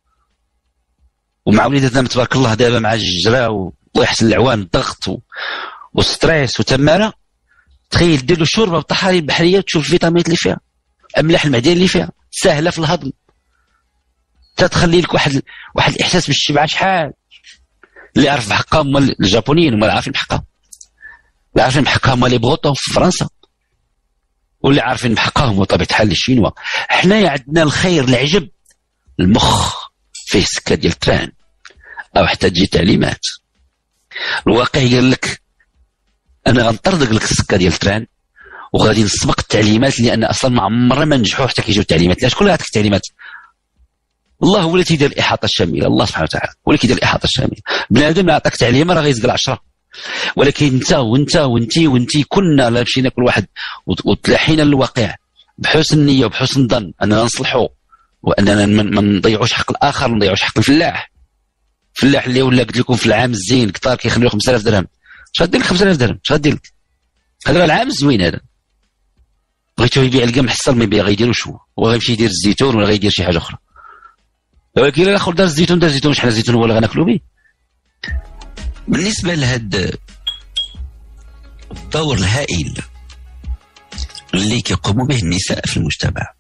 ومع وليداتنا تبارك الله دابا مع الجرا ويحسن العوان الضغط والستريس وتماره. تخيل دير له شوربه بالطحالب بحريه وتشوف الفيتامينات اللي فيها، املاح المعدنيه اللي فيها، سهله في الهضم، تتخلي لك واحد الاحساس بالشبع. شحال اللي يعرف بحقها هما الجابونيين، هما اللي عارفين بحقها. اللي عارفين بحقها هما لي بغوطون في فرنسا، واللي عارفين بحقها هما طبيعه الحال الشينوا. حنايا عندنا الخير العجب، المخ فيه سكه ديال التران او حتى تجي تعليمات. الواقع قال لك انا غنطردق لك السكه ديال التران وغادي نسبق التعليمات، لان اصلا ما عمرنا ما نجحوا حتى كيجيو التعليمات. علاش كل هذيك التعليمات؟ الله هو اللي تيدير الاحاطه الشامله، الله سبحانه وتعالى هو اللي كيدير الاحاطه الشامله. بنادم يعطيك تعليمه راه غيزقل 10، ولكن انت وانت كنا لا مشينا كل واحد وتلاحينا للواقع بحسن النيه وبحسن الظن اننا نصلحوا واننا ما نضيعوش حق الاخر، ما نضيعوش حق الفلاح. الفلاح اللي ولا قلت لكم في العام الزين كثار كيخليو 5000 درهم، اش غدير لك 5000 درهم؟ اش غدير لك؟ هذا العام الزوين هذا. بغيتو يبيع القمح حصل ما يبيع، غيديرو شو؟ هو غيمشي يدير الزيتون ولا غيدير شي حاجه اخرى. ولكن الا الاخر دار الزيتون شحال الزيتون هو اللي غناكلو به. بالنسبه لهاد الدور الهائل اللي كيقوموا به النساء في المجتمع،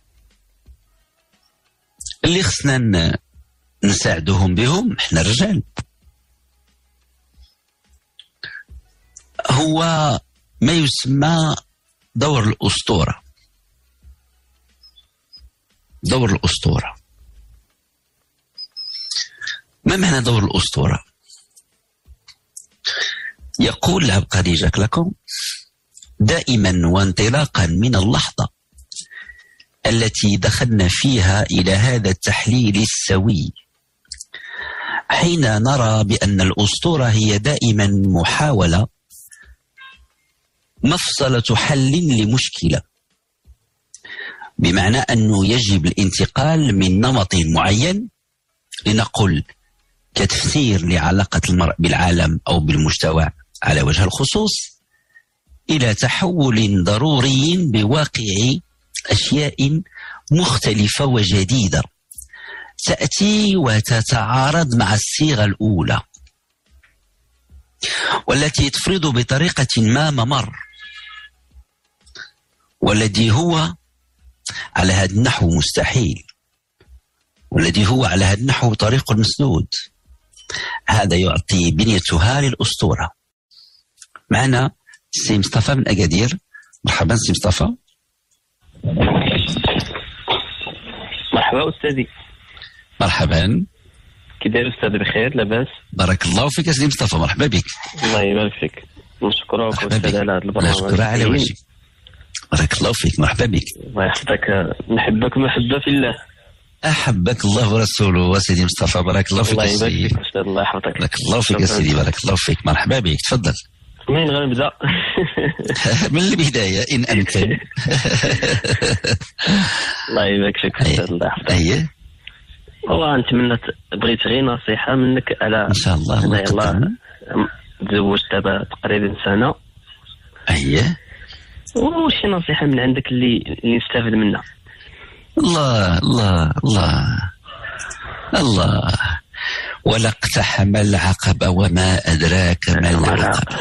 اللي خصنا نساعدوهم بهم حنا الرجال، هو ما يسمى دور الأسطورة. دور الأسطورة، ما معنى دور الأسطورة؟ يقول العبقري جاك لاكون: دائما وانطلاقا من اللحظة التي دخلنا فيها إلى هذا التحليل السوي، حين نرى بأن الأسطورة هي دائما محاولة مفصلة حل لمشكلة، بمعنى أنه يجب الانتقال من نمط معين لنقل كتفسير لعلاقة المرء بالعالم أو بالمجتمع على وجه الخصوص إلى تحول ضروري بواقع أشياء مختلفة وجديدة تأتي وتتعارض مع الصيغة الأولى، والتي تفرض بطريقة ما ممر، والذي هو على هذا النحو مستحيل، والذي هو على هذا النحو طريق مسدود. هذا يعطي بنيتها للأسطورة. معنا سي مصطفى من أكادير. مرحبا سي مصطفى. مرحبا أستاذي. مرحبا. كي داير أستاذ؟ بخير لاباس؟ بارك الله فيك سي مصطفى، مرحبا بك. الله يبارك فيك، نشكرك أستاذ على هذا البرنامج. نشكرك على وجهك. بارك الله فيك، مرحبا بك. الله يحفظك، نحبك محبة في الله. أحبك الله ورسوله وسيدي مصطفى، بارك الله فيك. الله يبارك فيك أستاذ، الله يحفظك. بارك الله فيك يا سيدي، بارك الله فيك، مرحبا بك، تفضل. منين غنبدا؟ من البداية إن أمكن. الله يبارك فيك أستاذ، الله يحفظك. أيه. والله نتمنى، بغيت غير نصيحة منك على إن شاء الله. الله يلاه تزوجت دابا تقريبا سنة. أيه. وشي نصيحة من عندك اللي نستافد منها؟ الله الله الله الله. ولا اقتحم العقبة وما أدراك ما العقبة.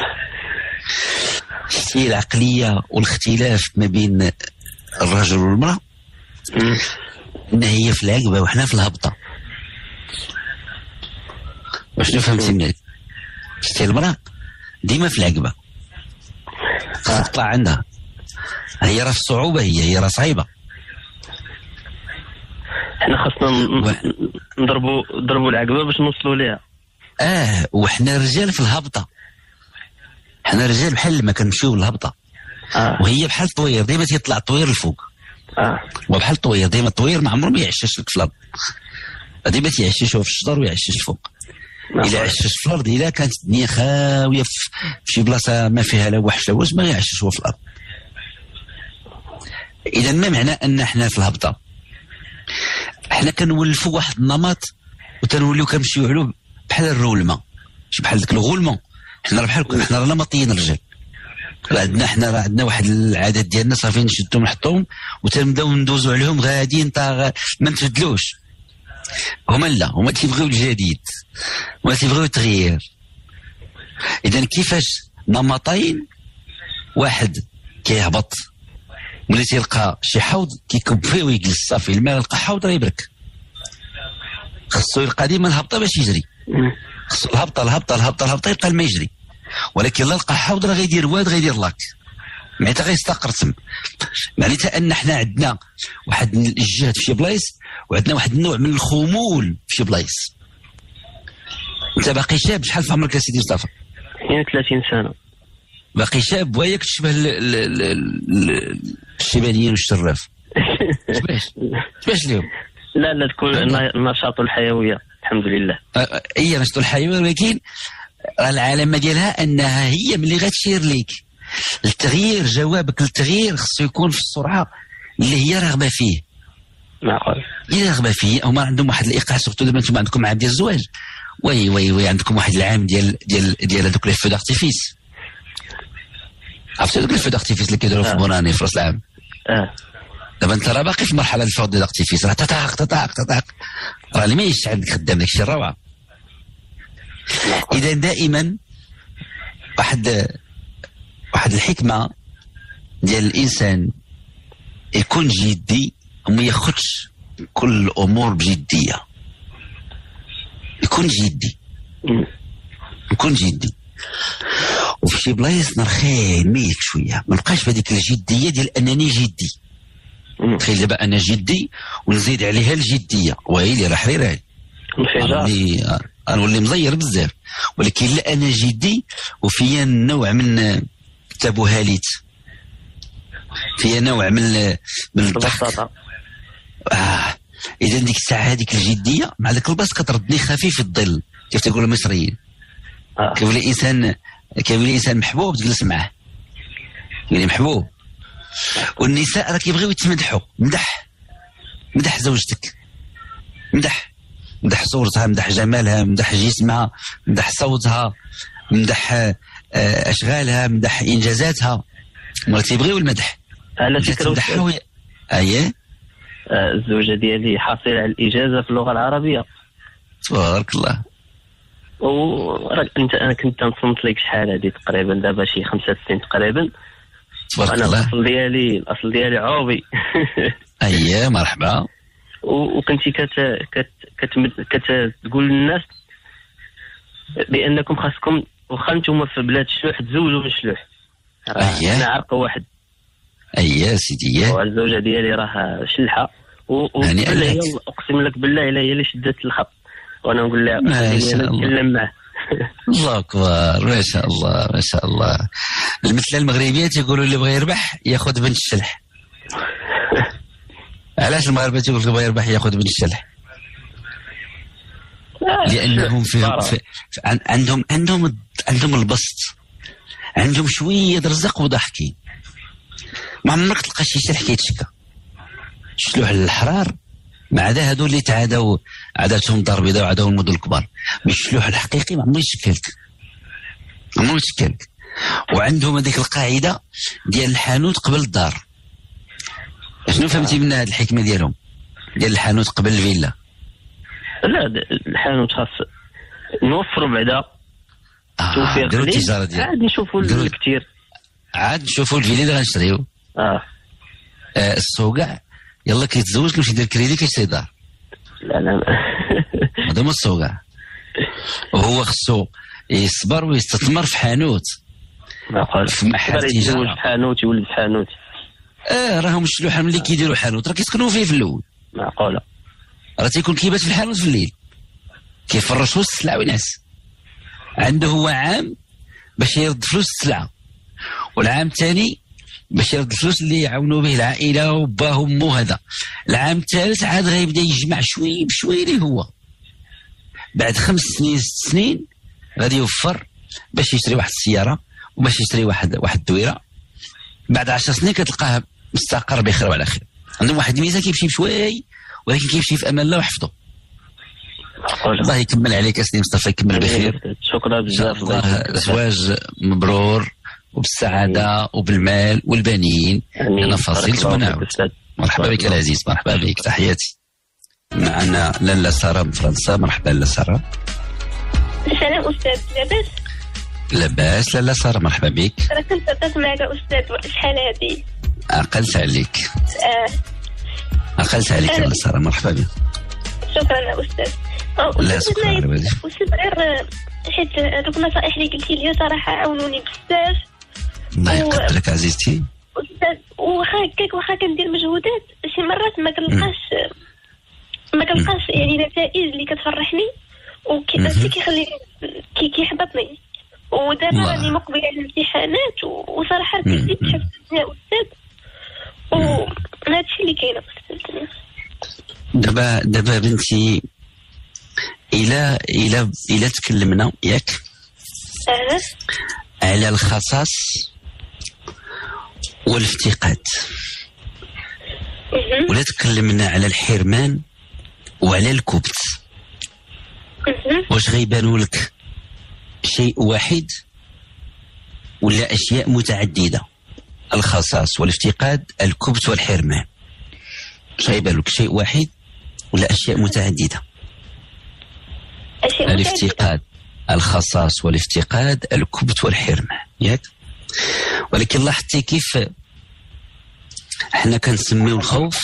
هي العقلية والاختلاف ما بين الرجل والمرأة إن هي في العقبة وإحنا في الهبطة. واش فهمتني؟ شتي المرأة ديما في العقبة، خاصها تطلع عندها، هي راه في الصعوبة، هي راه صعيبة. احنا خاصنا نضربوا العقبة باش نوصلوا ليها. وحنا رجال في الهبطة، حنا رجال بحال ما كنمشيو للهبطة. وهي بحال الطوير ديما تيطلع الطوير الفوق. وبحال الطوير ديما الطوير ما عمره ما يعشش لك في الارض، ديما تيعششوا في الشجر ويعشش فوق. إلا عشش في الارض، إلا كانت الدنيا خاوية في شي بلاصة ما فيها لا وحش لا واش، ما يعشش هو في الارض. إذا ما معنى أن احنا في الهبطة؟ احنا كنولفوا واحد النمط وتنوليو كنمشيو عليه بحال الرولمه، ماشي بحال داك الغولمون. حنا راه نمطيين الرجال، حنا عندنا واحد العادات ديالنا صافي نشدهم نحطوهم وتنبداو ندوزو عليهم غاديين ما نتبدلوش. هما تيبغيو الجديد، هما تيبغيو التغيير. اذا كيفاش نمطين، واحد كيهبط ملي تيلقى شي حوض كيكب فيه ويجلس، صافي الماء لقى حوض راه يبرك، خصو يلقى ديما الهبطه باش يجري، خصو الهبطه يبقى الماء يجري. ولكن لا لقى حوض راه غيدير واد، غيدير لاك، معناتها غيستقر تما. معناتها ان حنا عندنا واحد الجهد في شي بلايص، وعندنا واحد النوع من الخمول في شي بلايص. انت باقي شاب، شحال في عمرك يا سيدي مصطفى؟ 30 سنه. باقي شاب وياك تشبه الشبانيين والشراف. كيفاش اليوم؟ لا تكون النشاط والحيويه الحمد لله. هي نشاط الحيويه، ولكن العلامه ديالها انها هي ملي غتشير ليك التغيير، جوابك للتغيير خصو يكون في السرعه اللي هي راغبه فيه. معقول. اللي راغبه فيه، هما عندهم واحد الايقاع، سورتو دابا انتم عندكم عام ديال الزواج، وي عندكم واحد العام ديال هذوك لي فو دارتيفيس. عرفتي دوك الفو دارتيفيس اللي كيديروا في بوراني في راس العام؟ دابا انت راه باقي في مرحله الفو دارتيفيس، راه تطاق راه اللي ما يشعل خدام داك الشيء الروعه. اذا دائما واحد الحكمه ديال الانسان يكون جدي وما ياخذش كل الامور بجديه، يكون جدي وفي شي بلايص نرخي ميك شويه، ما نبقاش بهذيك الجديه ديال انني جدي. تخيل دابا انا جدي ونزيد عليها الجديه، ويلي راه حريري غنولي مزير بزاف. ولكن لا، انا جدي وفيا نوع من التبهاليت، فيا نوع من الضحك. اذا ديك الساعه هذيك الجديه مع ذاك الباص كتردني خفيف الظل، كيف تيقولوا المصريين. كيولي انسان محبوب تجلس معاه، يعني محبوب. والنساء راه كيبغيو يتمدحوا، مدح زوجتك، مدح مدح صورتها، مدح جمالها، مدح جسمها، مدح صوتها، مدح اشغالها، مدح انجازاتها. مرات يبغيو المدح على فكره اييه الزوجه ديالي حاصله على الاجازه في اللغه العربيه. تبارك الله. وراك انا كنت نصنت لك شحال هذه تقريبا دابا شي 5 سنين تقريبا. تبارك الله. الاصل ديالي عوبي. اييه مرحبا. وكنتي كتقول للناس بانكم خاصكم واخا نتوما في بلاد الشلوح تزوجوا من الشلوح. انا عارفه واحد. اييه سيدي. والزوجه ديالي راه شلحه هي اقسم لك بالله الا هي اللي شدت الخط وانا نقول لها نتكلم معاه. الله اكبر، ما شاء الله ما شاء الله. المثل المغربيه تيقولوا اللي بغى يربح ياخذ بنت الشلح. علاش المغاربه تيقول اللي بغى يربح ياخذ بنت الشلح؟ لانهم عندهم البسط، عندهم شويه رزق وضحكين. ما عمرك تلقى شي شلح كيتشكى. الشلوح الحرار ما عدا هذو اللي تعادوا عاداتهم الدار البيضاء وعادوا المدن الكبار. الشلوح الحقيقي ما عمرو يشكلك، ما عمرو يشكلك. وعندهم هذيك القاعده ديال الحانوت قبل الدار. شنو فهمتي من هذه الحكمه ديالهم ديال الحانوت قبل الفيلا؟ لا الحانوت خاص نوفروا بعدا توفير قليل عاد نشوفوا الكثير، عاد نشوفوا الفيلا اللي غنشريو. السوقع يلا كيتزوج كيمشي يدير كريدي كيشري دار. لا هذا هو السوقع. وهو خصو يصبر ويستثمر في حانوت، في محل تجاره. يتزوج في حانوت يولد في حانوت. راهم الشلوحه ملي كيديروا حانوت راه كيسكنوا فيه في الاول. معقوله. راه تيكون كيبات في الحانوت في الليل كيفرش وسط السلعه وينعس. عنده هو عام باش يرد فلوس السلعه، والعام الثاني باش يرد الفلوس اللي يعاونوا به العائله وباه وامه. هذا العام الثالث عاد غيبدا يجمع شوي بشوي اللي هو بعد 5 سنين 6 سنين غادي يوفر باش يشري واحد السياره وباش يشري واحد الدويره. بعد 10 سنين كتلقاه مستقر بخير وعلى خير. عندهم واحد الميزه كيمشي بشوي ولكن كيمشي في امان الله وحفظه. الله يكمل عليك اسني مصطفى، يكمل بخير. شكرا بزاف. الله زواج مبرور وبالسعاده وبالمال والبنين. انا فاصل ونعود. مرحبا بك العزيز، مرحبا بك، تحياتي. معنا لاله ساره من فرنسا. مرحبا لاله ساره. السلام استاذ، لاباس؟ لاباس لاله ساره، مرحبا بك. انا كنت اتصل معك استاذ شحال هادي. عقلت عليك. عقلت عليك لاله ساره، مرحبا بك. شكرا استاذ. لا شكرا استاذ غير حيت هذوك النصائح اللي قلتي لي صراحه عاونوني بزاف. الله يقدرك عزيزتي. استاذ واخا هكاك واخا كندير مجهودات شي مرات ما كنلقاش يعني نتائج اللي كتفرحني وكذا كيخليني كيحبطني. ودابا راني مقبله على الامتحانات وصراحه كنت حفظت يا استاذ وهادشي اللي كاين استاذ. دابا بنتي إلا تكلمنا ياك على الخصاص والافتقاد، ولا تكلمنا على الحرمان وعلى الكبت، واش غيبانوا لك شيء واحد ولا أشياء متعددة؟ الخصاص والافتقاد، الكبت والحرمان، واش غيبان لك شيء واحد ولا أشياء متعددة؟ الافتقاد، الخصاص والافتقاد، الكبت والحرمان، ياك؟ ولكن لاحظتي كيف احنا كنسميو الخوف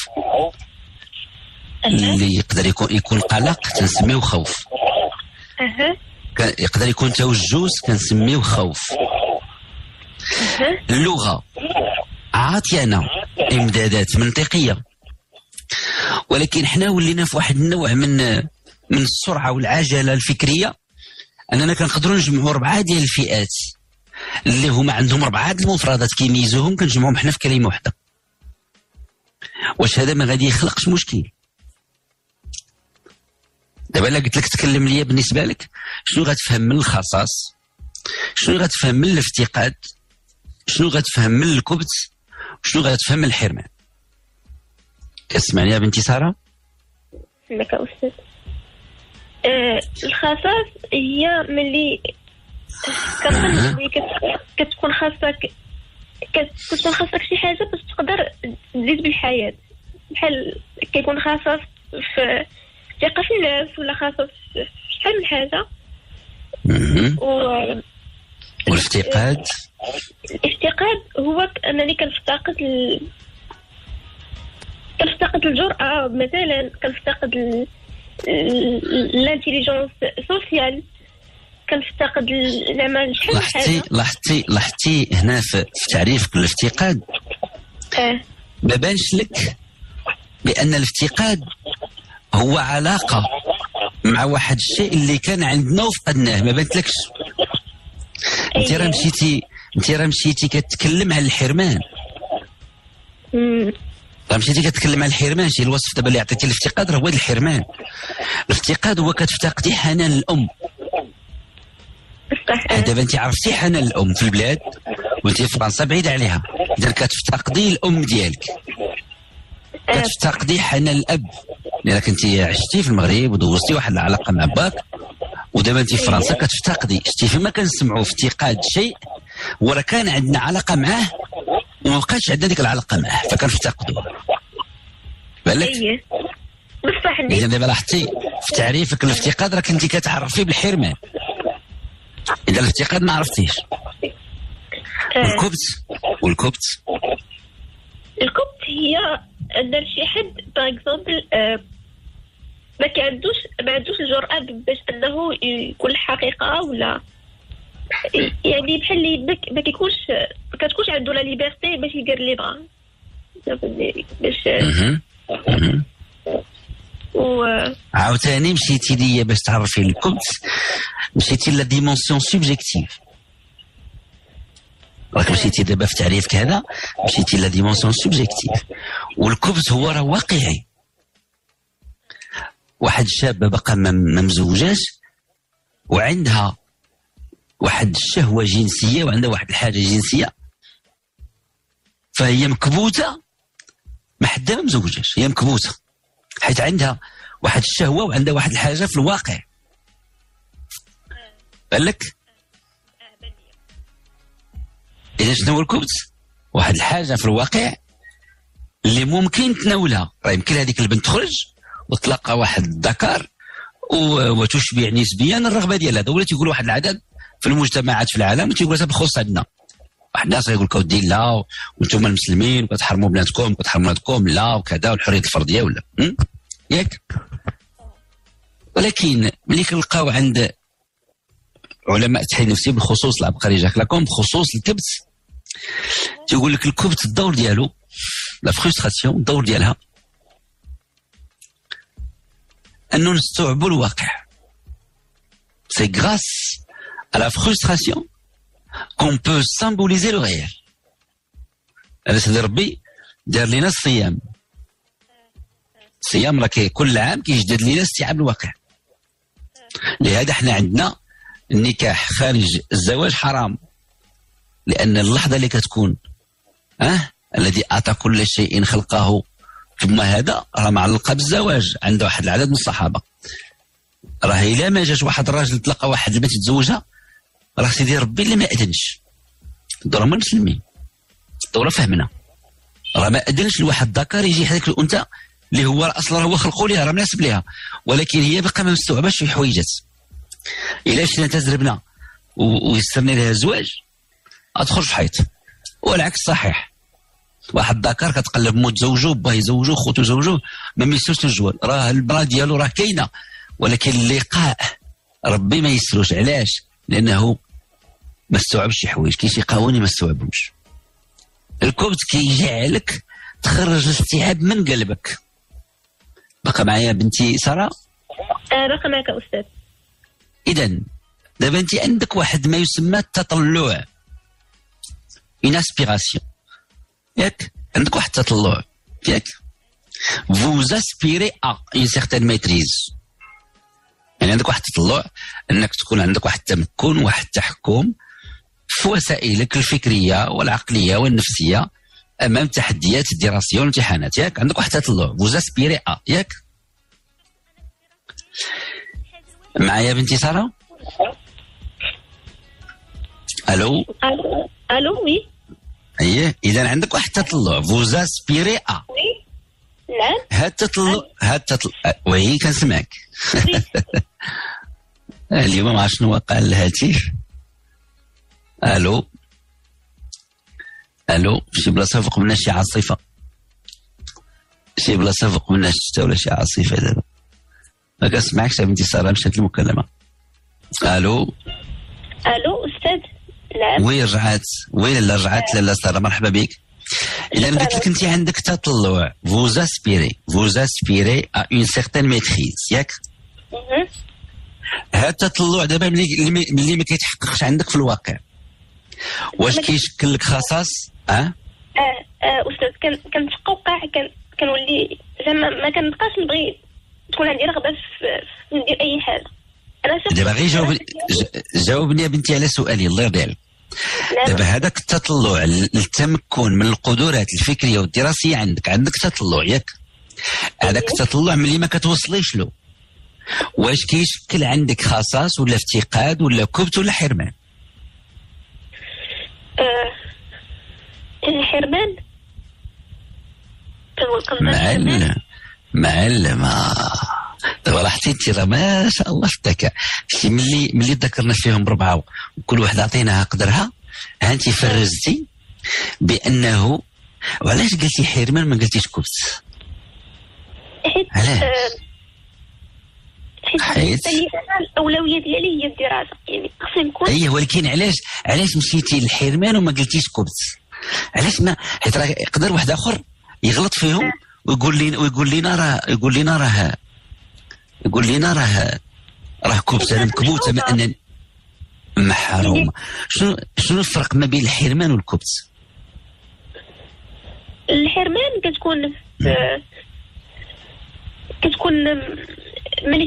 اللي يقدر يكون قلق كنسميو خوف، يقدر يكون توجس كنسميو خوف. اللغة عاطيانا امدادات منطقية، ولكن حنا ولينا في واحد النوع من السرعة والعجلة الفكرية أننا كنقدروا نجمعوا 4 ديال الفئات اللي هما عندهم 4 المفردات كيميزوهم كنجمعوهم حنا في كلمة واحدة. واش هذا ما غادي يخلقش مشكل؟ دابا الا قلت لك تكلم ليا بالنسبة لك شنو غتفهم من الخصاص، شنو غتفهم من الافتقاد، شنو غتفهم من الكبت، شنو غتفهم من الحرمان؟ كتسمعني يا بنتي سارة؟ لك أستاذ. الخصاص هي ملي كتظن بلي كتكون خاصك شي حاجه باش تقدر تزيد بالحياه، بحال كيكون خصاص في الثقه في الناس ولا خصاص في شحال من حاجه. والافتقاد هو انني كنفتقد الجرأة مثلا، كنفتقد الانتيليجونس سوسيال، كنفتقد العمل شحال من حاجه. لاحظتي هنا في تعريفك الافتقاد ما بانش لك بان الافتقاد هو علاقه مع واحد الشيء اللي كان عندنا وفقدناه، ما بانتلكش. انت راه مشيتي كتكلم عن الحرمان. مشيتي كتكلم عن الحرمان. شي الوصف دابا اللي عطيتي الافتقاد راه هو الحرمان. الافتقاد هو كتفتقدي حنان الام. دابا انت عرفتي حنان الام في البلاد وانت في فرنسا بعيده عليها، اذا كتفتقدي الام ديالك، كتفتقدي حنان الاب لأنك انت عشتي في المغرب ودوزتي واحد العلاقه مع باك، ودابا انت في فرنسا كتفتقدي. شتي فيما كنسمعوا افتقاد شيء وراه كان عندنا علاقه معاه وما بقاش عندنا ديك العلاقه معاه فكنفتقدوه. بالك؟ بصح اذا دابا لاحظتي في تعريفك الافتقاد راه كنتي كتعرفيه بالحرمان. اذا الافتقاد ما عرفتيش. والكبت هي عندنا شي حد باغ اكزومبل ما عندوش الجرأة باش انه يقول الحقيقه، ولا يعني بحال اللي ما كتكونش عنده لا ليبرتي باش يدير لي بغا باش عاوتاني مشيتي ليا باش تعرفي الكبت، مشيتي لا ديمونسيون سوبجيكتيف. راك مشيتي دابا في تعريفك هذا مشيتي لا ديمونسيون سوبجيكتيف. والكبت هو راه واقعي. واحد الشابه باقا ما مزوجاش وعندها واحد الشهوه جنسيه وعندها واحد الحاجه جنسيه، فهي مكبوته ما حدا ما مزوجاش، هي مكبوته حيت عندها واحد الشهوه وعندها واحد الحاجه في الواقع. بالك؟ إذا شنو هو الكبت؟ واحد الحاجة في الواقع اللي ممكن تناولها. راه يمكن هذيك البنت تخرج وتلقى واحد الذكر وتشبع نسبيا الرغبة ديالها. هذا ولا تيقول واحد العدد في المجتمعات في العالم تيقول هذا بالخصوص عندنا. واحد الناس يقول لك ودي لا وانتم المسلمين وكتحرموا بناتكم وكتحرموا ولادكم لا وكذا والحرية الفردية ولا ياك. ولكن ملي كنلقاو عند علماء التحليل النفسي بالخصوص العبقري جاك لاكون بخصوص الكبت تيقول لك الكبت الدور ديالو لا فرستراسيون الدور ديالها انه نستوعبوا الواقع. سي غراس à la frustration qu'on peut symboliser le réel. هذا سيدي ربي دار لنا الصيام. الصيام راه كل عام كيجدد لنا استيعاب الواقع. لهذا احنا عندنا النكاح خارج الزواج حرام، لأن اللحظة اللي كتكون الذي أعطى كل شيء خلقه ثم هذا راه معلقة بالزواج. عنده واحد العدد من الصحابة راه إلا ما جاش واحد الراجل تلقى واحد البنت يتزوجها راه سيدي ربي اللي ما أذنش. الدورة من المسلمين الدورة فهمنا راه ما أذنش لواحد ذكر يجي هذاك الأنثى اللي هو أصلا هو خلقوا ليها راه مناسب ليها، ولكن هي بقى ما مستوعباش في حويجات. إلا شفنا تزربنا ويسرني لها الزواج أدخل في حيط. والعكس صحيح، واحد ذكر كتقلب موت زوجو باه يزوجو خوتو زوجو ما ميسرش الجوال، راه البرا ديالو راه كاينه، ولكن اللقاء ربي ما يسروش. علاش؟ لأنه ما استوعبش شي حوايج، كاين شي قوانين ما استوعبهمش. الكبت كيجعلك تخرج الاستيعاب من قلبك. بقى معايا بنتي سارة؟ بقى معك أستاذ. إذن دابا أنت عندك واحد ما يسمى التطلع، une aspiration. ياك عندك واحد التطلع ياك vous aspirez à une certaine maîtrise. يعني عندك واحد التطلع أنك تكون عندك واحد التمكن واحد التحكم في وسائلك الفكرية والعقلية والنفسية أمام تحديات الدراسية والامتحانات. ياك عندك واحد التطلع vous aspirez à ياك معايا بنتي ساره؟ الو الو وي. ايه اذا عندك واحد التطلع فوزاسبيري ا. نعم. هاد التطلع وي كنسمعك. اليوم ما عرفت شنو وقع الهاتف. الو شي بلاصه فوق منا شي عاصفه، شي بلاصه فوق منا الشتا ولا شي عاصفه دابا. ما كنسمعكش بنتي ساره، مشات المكالمه. الو استاذ. نعم. وين رجعت؟ لا لاله ساره، مرحبا بك. اذا قلت لك انت عندك تطلع فوزاسبيري ا اون سيغتان ميتريز، ياك؟ هذا التطلع دابا ملي ما كيتحققش عندك في الواقع، واش كيشكل لك خصاص؟ استاذ، كنتقوقع، كنولي زعما ما كنبقاش نبغي تكون عندي رغبه في ندير اي حاجه. انا دابا غير جاوبني يا بنتي على سؤالي، الله يرضي عليك. دابا هذاك التطلع للتمكن من القدرات الفكريه والدراسيه عندك تطلع، ياك؟ هذاك التطلع ملي ما كتوصليش له، واش كيشكل عندك خصاص ولا افتقاد ولا كبت ولا حرمان؟ حرمان. معلم دابا راه حتى راه ما شاء الله في الذكاء. شتي ملي ذكرنا فيهم بربعه وكل واحد عطيناها قدرها، ها انت فرزتي بانه. وعلاش قلتي حرمان ما قلتيش كبت؟ حيت الاولويه ديالي هي الدراسه، يعني خصني نكون. اييه، ولكن علاش مشيتي للحرمان وما قلتيش كبت؟ علاش ما؟ حيت راه يقدر واحد اخر يغلط فيهم ويقول لنا راه كبت، انا مكبوت، انني محروم. شنو الفرق ما بين الحرمان والكبت؟ الحرمان كتكون ملي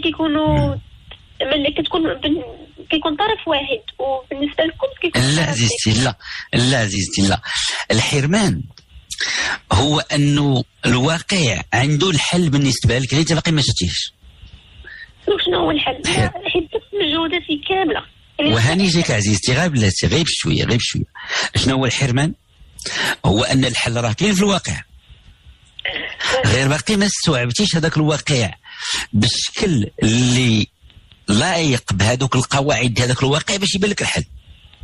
كيكون طرف واحد، وبالنسبه للكبت كيكون لا عزيزتي لا. الحرمان هو انه الواقع عنده الحل بالنسبه لك، انت باقي ما شفتيش. شنو هو الحل؟ حيت مجهوداتي كامله. وهاني جاك عزيزتي، غير بلاتي، غير بشويه. شنو هو الحرمان؟ هو ان الحل راه كاين في الواقع، غير باقي ما استوعبتيش هذاك الواقع بالشكل اللي لايق بهذوك القواعد هذاك الواقع باش يبان لك الحل.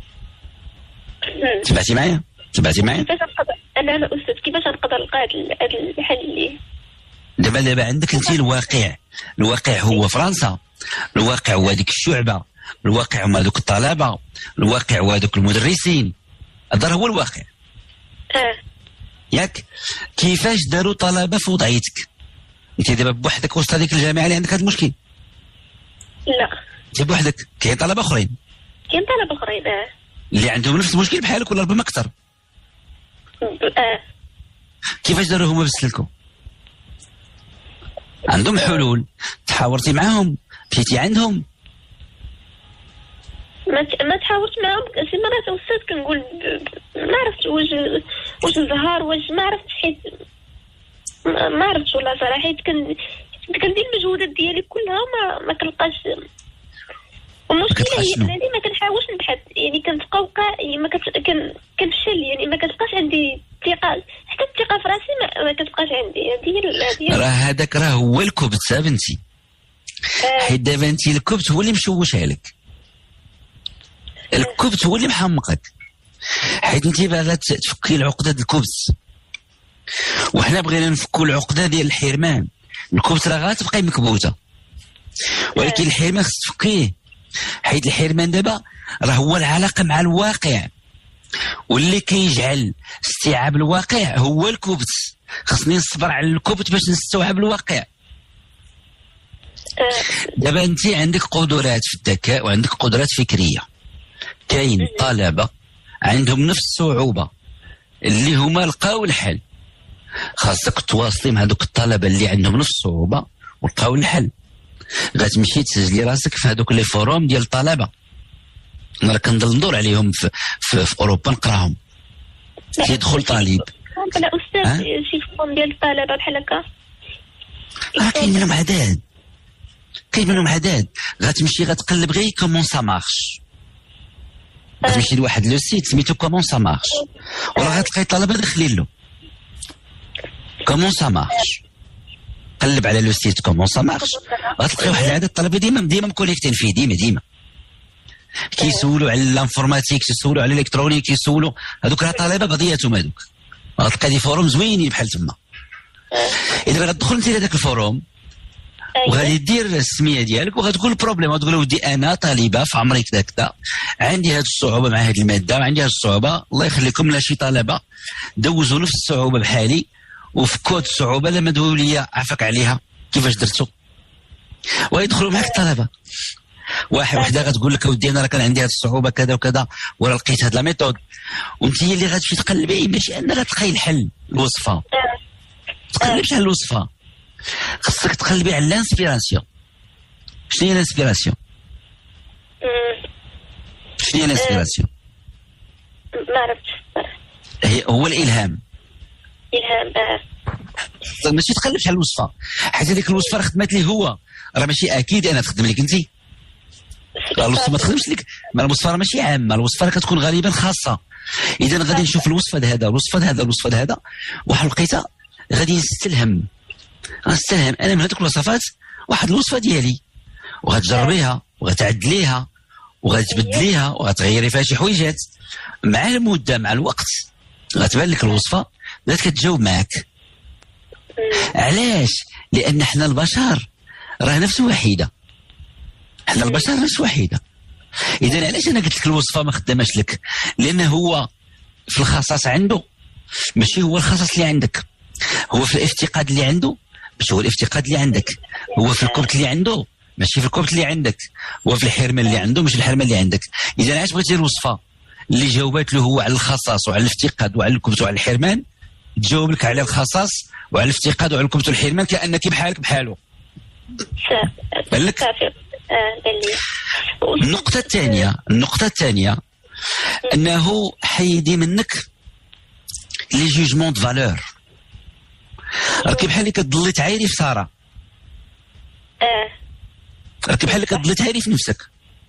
تبعتي معايا؟ انا استاذ، كيفاش نقدر نلقى هذا الحل اللي دابا عندك انت الواقع هو فرنسا، الواقع هو هذيك الشعبه، الواقع هما هذوك الطلبه، الواقع هو هذوك المدرسين. هذا هو الواقع. ياك؟ كيفاش داروا طلبه في وضعيتك؟ انت دابا بوحدك وسط هذيك الجامعه اللي عندك هذا المشكل؟ لا، انت بوحدك. كاين طلبه اخرين اللي عندهم نفس المشكل بحالك ولا ربما اكثر. كيفاش داروا هما باش يسلكوا؟ عندهم حلول؟ تحاورتي معاهم؟ مشيتي عندهم؟ ما تحاورت معاهم. شي مرات استاذ كنقول ما عرفتش واش الزهر، واش ما عرفتش، حيت ما عرفتش والله صراحه، حيت كندير المجهودات ديالي كلها ما كنلقاش. المشكله هي انني ما كنحاولش نبحث، يعني كنتقوقع، يعني كنفشل، يعني ما كتبقاش عندي ثقه، حتى الثقه في راسي ما كتبقاش عندي. هذه هذاك هو الكبت بنتي. حيت دابا انت الكبت هو اللي مشوشها لك، الكبت هو اللي محمقك، حيت انت باغا تفكي العقده ديال الكبت، وحنا بغينا نفكوا العقده ديال الحرمان. الكبت راه غتبقى مكبوته، ولكن الحرمان خص تفكيه، حيت الحرمان دابا راه هو العلاقه مع الواقع، واللي كيجعل استيعاب الواقع هو الكبت. خصني نصبر على الكبت باش نستوعب الواقع. دابا انت عندك قدرات في الذكاء وعندك قدرات فكريه. كاين طلبه عندهم نفس الصعوبه اللي هما لقاو الحل، خاصك تواصلي مع دوك الطلبه اللي عندهم نفس الصعوبه ولقاو الحل. غتمشي تسجلي راسك في هذوك لي فوروم ديال الطلبه، انا كنضل ندور عليهم في اوروبا نقراهم. تيدخل طالب لا استاذ شي فوروم ديال الطلبه بحال هكا كاين منهم عدد، كاين منهم عدد. غتمشي غتقلب غير كومون سا مارش، غتمشي لواحد لو سيت سميتو كومون سا مارش، ولا غتلقاي طلبه داخلين له كومون سا مارش. قلب على لو سيت كومون سا مارش، غتلقاي واحد العدد الطلبه ديما مكونيكتين فيه، ديما كيسولوا على الانفورماتيك، كيسولوا على الالكترونيك، كيسولوا هذوك راه طلبه بعضياتهم هذوك. غتلقى دي فوروم زوينين بحال تما. اذا غتدخل انت لهذاك الفوروم وغادي دير السميه ديالك وغتقول البروبليم، غتقول ودي انا طالبه في عمري كذا كذا، عندي هذه الصعوبه مع هذه الماده، عندي هذه الصعوبه، الله يخليكم لا شي طلبه دوزوا نفس الصعوبه بحالي وفي كود الصعوبه لما دويو لي عفاك عليها كيفاش درتو، ويدخلوا معك الطلبه. وحده غتقول لك اودي انا راه كان عندي هذه الصعوبه كذا وكذا ولا لقيت هذه لا ميثود، وانت هي اللي غتمشي تقلبي باش انك غتلقاي الحل الوصفه. تقلبش على الوصفه، خصك تقلبي على الانسبيراسيون. شنو هي الانسبيراسيون؟ شنو هي الانسبيراسيون؟ ما عرفتش. هو الالهام. ماشي تقلبش على الوصفه، حيت هذيك الوصفه راه خدمات ليه هو، راه ماشي اكيد انا تخدم لك انت. الوصفه ما تخدمش لك، ما الوصفه راه ماشي عامه، الوصفه راه كتكون غالبا خاصه. اذا غادي نشوف الوصفه هذا الوصفه هذا واحد لقيتها غادي نستلهم انا من هذوك الوصفات واحد الوصفه ديالي، وغتجربيها وغتعدليها وغتبدليها وغتغيري فيها شي حويجات. مع المده مع الوقت غتبان لك الوصفه بدات كتجاوب معك. علاش؟ لان حنا البشر راه نفس وحيده، حنا البشر نفس وحيده. اذا علاش انا قلت لك الوصفه ما خداماش لك؟ لان هو في الخصاص عنده ماشي هو الخصاص اللي عندك، هو في الافتقاد اللي عنده ماشي هو الافتقاد اللي عندك، هو في الكبت اللي عنده ماشي في الكبت اللي عندك، هو في الحرمان اللي عنده ماشي الحرمان اللي عندك. اذا علاش بغيتي الوصفه اللي جاوبات له هو على الخصاص وعلى الافتقاد وعلى الكبت وعلى الحرمان، تجاوب لك على الخصاص وعلى الافتقاد وعلى الكبت والحرمان كانك بحالك بحاله. بالك. النقطة الثانية أنه حيدي منك لي جوجمون دو فالور. راكي بحال اللي كتضلي تعايري في سارة، راكي بحال اللي كتضلي تعايري في نفسك.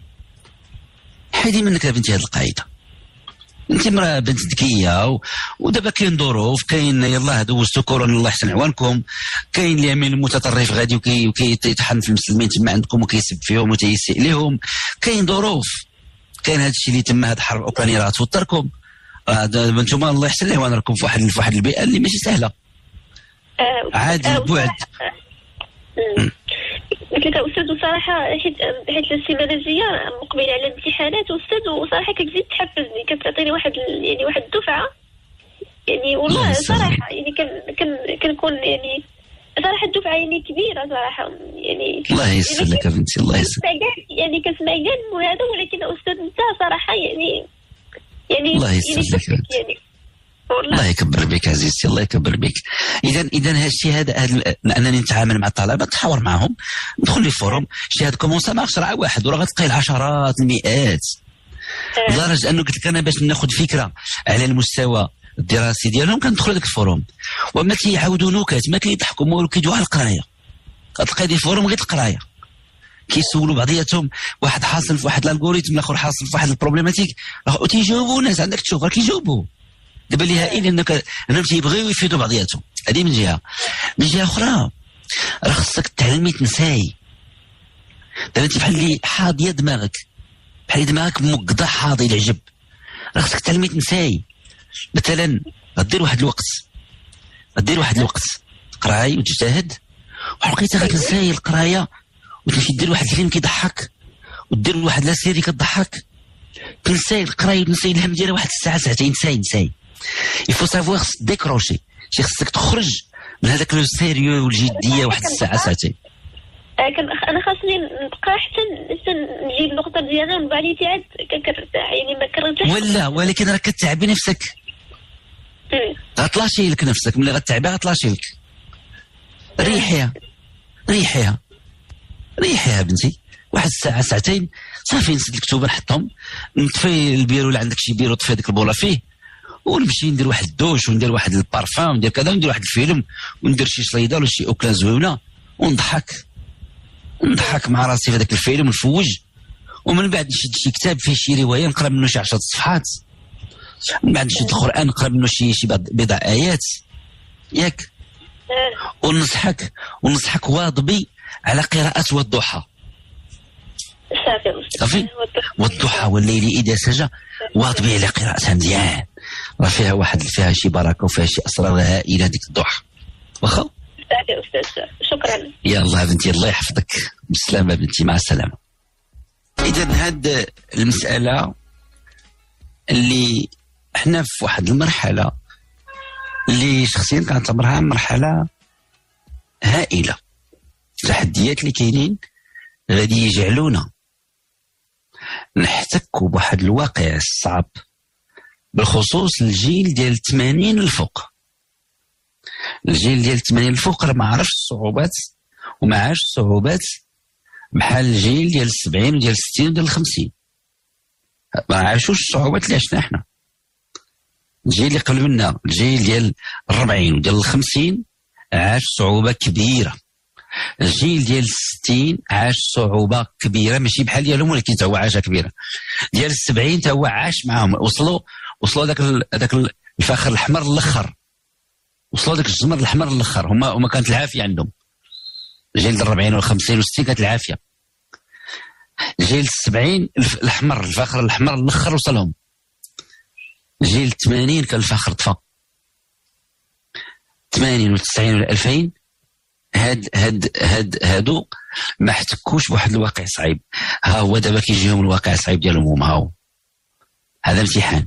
حيدي منك يا بنتي هذه القاعدة. انت مراه بنت ذكيه ودابا كاين ظروف، كاين يلاه دوزتو كورونا الله يحسن عوانكم، كاين اليمين المتطرف غادي وكيطحن في المسلمين تما عندكم وكيسب فيهم وتيسيء لهم، كاين ظروف، كاين هذا الشيء اللي تما هذه الحرب الاوكرانيه راه توتركم. انتم الله يحسن عوان راكم في واحد البيئه اللي ماشي سهله. عادي البعد. قلت لك استاذ صراحه حيت السيمانه الجايه مقبله على الامتحانات استاذ، وصراحه كتزيد تحفزني، كتعطيني واحد الدفعه يعني والله صراحه يعني كنكون يعني صراحه الدفعه يعني كبيره صراحه يعني. الله يسر لك يا بنتي، الله يسر. يعني كنسمع كاع هذا، ولكن استاذ انت صراحه يعني الله يسر لك يعني الله يكبر بك عزيزتي، الله يكبر بك. اذا هذا الشيء هذا انني نتعامل مع الطلبه، نتحاور معهم، ندخل لي فوروم شي هذا كومون سا مارش راه واحد، وراه غتلقاي العشرات المئات، لدرجه انه قلت لك انا باش ناخذ فكره على المستوى الدراسي ديالهم كندخل هذاك الفوروم، وما تيعاودوا نكات ما كيضحكوا والو كيدويو على القرايه. غتلقاي دي فوروم غير القرايه، كيسولوا بعضياتهم، واحد حاصل في واحد الالغوريثم، الاخر حاصل في واحد البروبليماتيك، تيجاوبوا الناس عندك تشوف راه كيجاوبوا. دابا اللي هائل انهم تيبغيو يفيدوا بعضياتهم، هذه من جهه. من جهه اخرى راه خصك تعلمي تنساي. دابا انت بحال اللي حاضيه دماغك، بحال دماغك موقده حاضي العجب، راه خصك تعلمي تنساي. مثلا غدير واحد الوقت تقراي وتجتهد، وحقيقه غتنساي القرايه وتمشي دير واحد الفيلم كيضحك ودير واحد لا سيري كتضحك، تنساي القرايه وتنساي الهم ديالها واحد الساعه ساعتين، نساي. يفو سافوار ديكروشي، خصك تخرج من هذاك لو سيريو والجديه واحد الساعه ساعتين. انا خاصني نبقى حتى نجيب النقطه ديالي ومن بعد عاد كنرتاح يعني ما كنرتاحش. ولكن راك كتعبي نفسك، غطلاشي لك نفسك، ملي غتعبي غطلاشي لك. ريحيها بنتي واحد الساعه ساعتين صافي. نسد الكتوبه نحطهم، نطفي البيرو اللي عندك شي بيرو طفي هذيك البوله فيه، ونمشي ندير واحد الدوش وندير واحد البارفان وندير كذا وندير واحد الفيلم وندير شي صليده ولا شي اوكلا زوينه ونضحك نضحك مع راسي في هذاك الفيلم ونفوج، ومن بعد نشد شي كتاب فيه شي روايه نقرا منه شي 10 صفحات، من بعد نشد القران نقرا منه شي بضع ايات ياك، ونصحك واظبي على قراءه والضحى. صافي والضحى والليل اذا سجى، واظبي على قراءتها مزيان، راه فيها شي بركه وفيها شي اسرار هائله ديك الضحى. واخا صافي استاذ، شكرا. يلا بنتي الله يحفظك، بالسلامه بنتي، مع السلامه. اذا هاد المساله اللي احنا في واحد المرحله اللي شخصيا كنعتبرها مرحله هائله، التحديات اللي كاينين غادي يجعلونا نحتكوا بواحد الواقع صعب، بالخصوص الجيل ديال 80 الفوق. الجيل ديال 80 الفوق راه ما عرفش الصعوبات وما عاش الصعوبات بحال الجيل ديال 70 وديال 60 وديال 50، ما عاشوش الصعوبات اللي عشنا احنا. الجيل اللي قبل منا، الجيل ديال 40 وديال 50 عاش صعوبة كبيرة. الجيل ديال 60 عاش صعوبة كبيرة ماشي بحال ديالهم، ولكن تا هو عاشها كبيرة. ديال 70 تا هو عاش معاهم، وصلوا داك الفخر الأحمر الأخر، وصلوا داك الجمر الأحمر الأخر، هما كانت العافية عندهم. الجيل ديال 40 و 50 و 60 كانت العافية. الجيل 70 الأحمر، الفخر الأحمر الأخر وصلهم. جيل 80 كان الفخر طفى. 80 و 90 و 2000 هادو ما احتكوش بواحد الواقع صعيب. ها هو دابا كيجيهم الواقع صعيب ديالهم هما. هاو هذا امتحان،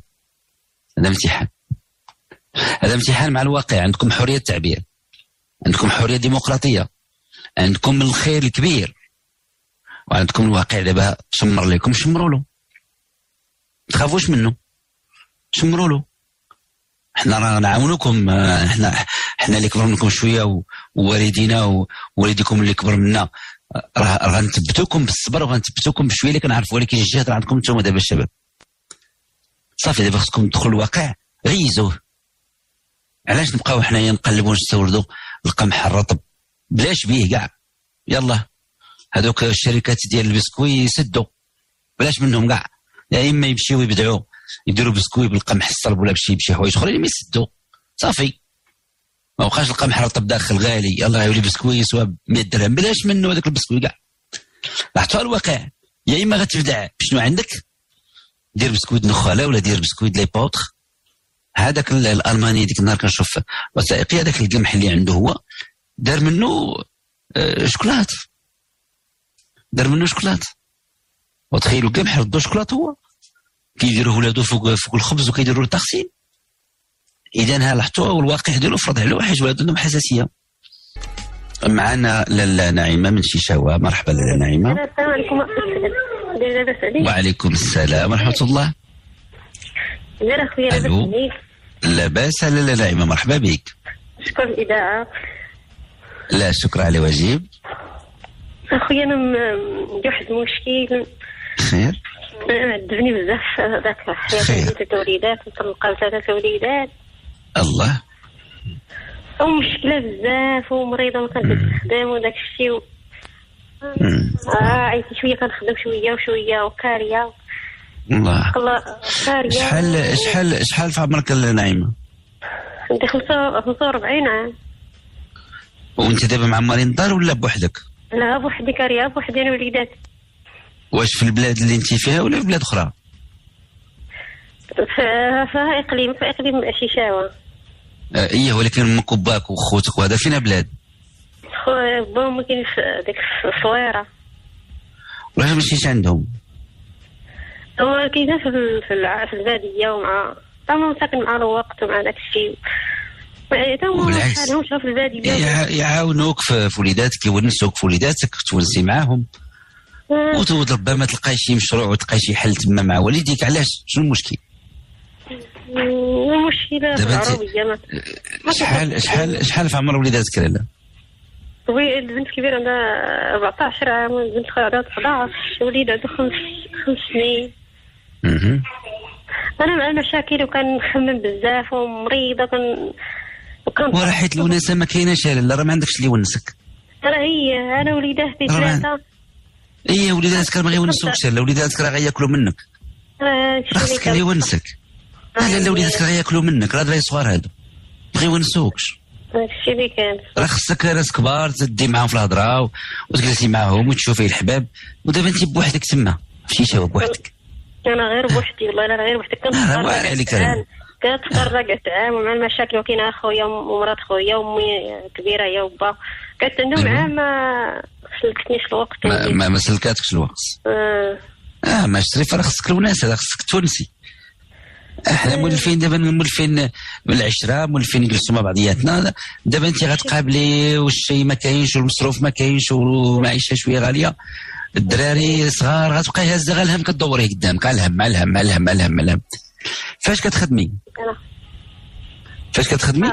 هذا امتحان مع الواقع. عندكم حرية تعبير، عندكم حرية ديمقراطية، عندكم الخير الكبير، وعندكم الواقع دابا شمر لكم. شمروا له، تخافوش منه، شمروا له. احنا راه نعاونوكم، احنا اللي كبر منكم شويه ووالدينا ووالديكم اللي كبر منا راه غنثبتوكم بالصبر وغنثبتوكم بشويه اللي كنعرفوا، ولكن الجهد راه عندكم نتوما دابا الشباب. صافي دابا خصكم تدخلوا الواقع، غيزوه. علاش نبقاو حنايا نقلبوا نستوردوا القمح الرطب بلاش بيه كاع؟ يلا هذوك الشركات ديال البسكوي يسدوا، بلاش منهم كاع. يا اما يمشيو يبدعوا يديروا بسكوي بالقمح الصلب ولا بشي حوايج اخرين ما يسدوا. صافي ما بقاش القمح الرطب داخل غالي، يلا يولي بسكوي يسوى 100 درهم، بلاش منه هذاك البسكوي كاع. لاحظتوا الواقع، يا اما غتبدع بشنو عندك، دير بسكوي د نخاله ولا دير بسكوي د لي بوتر. هذاك الالماني ديك النهار كنشوف وثائقي، هذاك القمح اللي عنده هو دار منه شوكولات، دار منه شوكولات. وتخيلوا القمح ردوا شوكولات هو كيديروا ولادو فوق الخبز وكيديروا التغسيل. اذا ها لاحظتوا والواقع ديالو فرض على واحد ولاد عندهم حساسيه. معنا لاله نعيمه من شيشاوه. مرحبا لاله نعيمه. السلام عليكم. وعليكم السلام ورحمه الله. لا اخويا لاباس لاله نعيمه، مرحبا بك. شكرا الاذاعه. لا شكر على واجب. اخويا انا عندي واحد المشكل. خير. عذبني بزاف ذاك حياتي، 3 وليدات وطلقت 3 وليدات. الله. ومشكله بزاف ومريضه ما كنقدرش نخدم وداك الشيء. عييت شويه كنخدم شويه وشويه وكاريه. الله كاريه. شحال في عمرك نعيمه؟ عندي 45 عام. وانت دابا معمرين الدار ولا بوحدك؟ لا بوحدي، كاريه بوحدي انا وليدات. واش في البلاد اللي انت فيها ولا في بلاد اخرى؟ في اقليم شيشاوه. ايه ولكن امك وباك وخوتك وهذا فينا بلاد؟ باهم كاين في ديك الصويره. واش مشيت عندهم؟ هو كاين في الباديه، ومع طبعا ساكن مع الوقت ومع داك الشيء. بالعكس في الباديه يعاونوك في وليداتك، يونسوك في وليداتك، تونسي معاهم. ربما تلقاي شي مشروع وتلقاي شي حل تما مع والديك. علاش؟ شنو المشكل؟ المشكله في العربيه. شحال في عمر وليداتك لاله؟ وي البنت الكبيره عندها 14 عام، والبنت الصغيره عندها 11، وليد عنده 5 سنين. انا مع المشاكل وكنخمم بزاف ومريضه وكان وراه حيت الوناسه ما كايناش لاله، راه ما عندكش اللي يونسك. راه انا وليداتي 3. وليداتك ما غيونسوكش، لا وليداتك راه غياكلوا منك. خصك اللي يونسك. لا وليداتك راه غياكلوا منك، راه دراري صغار هادو ما غيونسوكش. هادشي اللي كان. راه خصك ناس كبار تدي معاهم في الهضره وتجلسي معاهم وتشوفي الحباب. ودابا انت بوحدك تما مشيتي بوحدك. انا غير بوحدي والله، انا غير بوحدي. كنتفرج كنتعامل مع المشاكل، وكاين اخويا ومرات خويا وامي كبيره هي وبا كنتعامل معاه. ما سلكتنيش الوقت، ما سلكاتكش الوقت. ما شريف، راه خصك الوناسه، راه خصك تونسي. احنا مولفين دابا، مولفين بالعشره، مولفين نجلسوا مع بعضياتنا. دابا انت غتقابلي والشيء ما كاينش والمصروف ما كاينش والمعيشه شويه غاليه. الدراري صغار غتبقى هازه غير الهم، كدوريه قدامك على الهم على الهم على الهم على الهم على الهم. فاش كتخدمي؟ فاش كتخدمي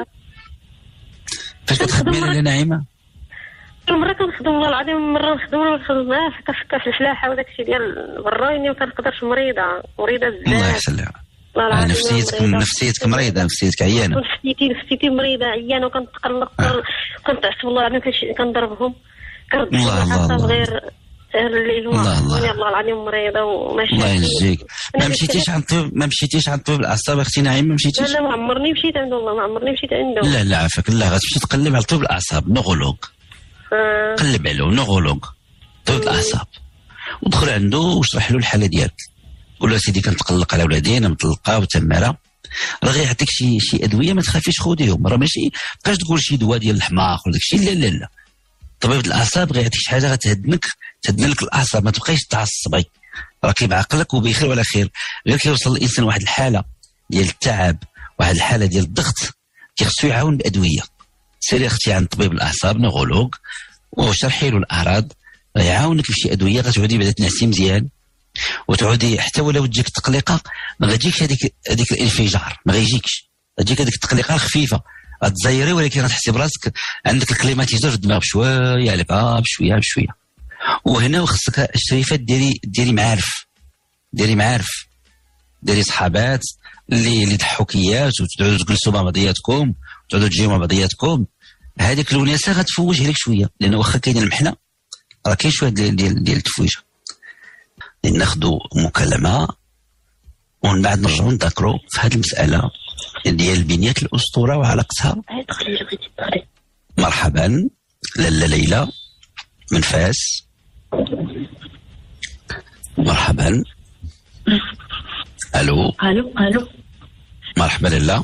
لاله نعيمه؟ مرة كنخدم والله العظيم، مرة نخدم معاه في الفلاحه وداكشي ديال برايني، وكنقدرش مريضه بزاف. الله يحسن لها. نفسيتك مريضه، نفسيتك عيانه. نفسيتي مريضه عيانه، وكنتقلق. كنتعصب والله العظيم، كنضربهم كنرد الله غير الليل. الله العظيم مريضه وماشي. الله ينجيك. ما مشيتيش عند طبيب الاعصاب اختي نعيمه؟ ما مشيتيش؟ لا ما عمرني مشيت عنده والله، ما عمرني مشيت عنده. لا عافاك، لا غتمشي تقلب على طبيب الاعصاب، نغولوج. قلب عليه نغولوج طبيب الاعصاب، ودخل عنده واشرح له الحاله ديالك. قول له سيدي كنتقلق على ولادي، انا مطلقه وتماره، راه غيعطيك شي ادويه ما تخافيش خذيهم. راه ماشي بقاش تقول شي دواء ديال الحماق ولا داكشي، لا طبيب الاعصاب غيعطيك شي حاجه غتهدن لك الاعصاب، ما تبقايش تعصبي. راكي بعقلك وبخير ولا خير. غير كيوصل الانسان واحد الحاله ديال التعب، واحد الحاله ديال الضغط، كيخصو يعاون بادويه. سيري اختي عند طبيب الاعصاب نغولوج وشرحي له الاعراض، غيعاونك بشي ادويه. غتعودي بعدا تنعسي مزيان، وتعودي حتى ولو تجيك التقليقه ما غتجيكش هذيك الانفجار، ما غيجيكش، غتجيك هذيك التقليقه الخفيفه، غتزيري ولكن غتحسي براسك عندك الكليماتيزور في الدماغ بشويه على بشويه. وهنا خصك الشريفات ديري معارف، ديري صحابات اللي ضحوكيات، وتقعدوا تجلسوا مع بعضياتكم، وتقعدوا تجيو مع بعضياتكم. هذيك الوناسه غتفوج عليك شويه، لان واخا كاين المحنه راه كاين شويه ديال التفويجه. ناخذوا مكالمه ومن بعد نرجعوا نذكروا في هذه المساله ديال بنيه الاسطوره وعلاقتها. مرحبا لاله ليلى من فاس. مرحبا. الو مرحبا لاله.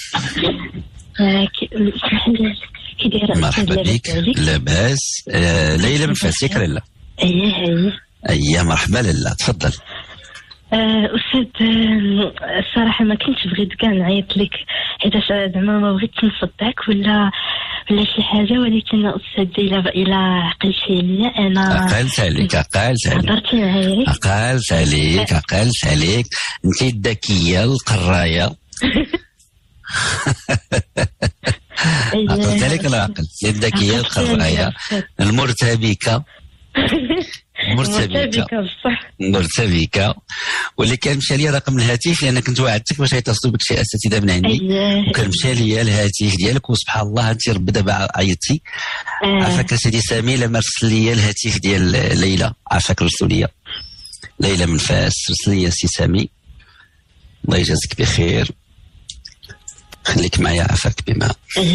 كي دايره؟ مرحبا بك، لاباس. ليلى من فاس ياك لاله؟ اييه مرحبا لاله، تفضل. أستاذ، الصراحة ما كنتش بغيت كاع نعيط لك، حيت زعما ما بغيتش نصدعك ولا شي حاجة، ولكن أستاذ إلا عقلتي عليا أنا عقلت عليك هضرتي معايا. عقلت عليك أنت الذكية القراية. عقلت عليك ولا عقلت؟ الذكية القراية المرتبكة. مرتبكة واللي كان مشى لي رقم الهاتف، لان كنت وعدتك باش يتصلوا بك شي اساتذه من عندي، وكان مشى لي الهاتف ديالك، وسبحان الله انت ربي دابا عيطتي. عافاك سيدي سامي لما رسل لي الهاتف ديال ليلى، عافاك رسلوا لي ليلى من فاس، رسل لي سي سامي الله يجازيك بخير. خليك معايا عافاك بما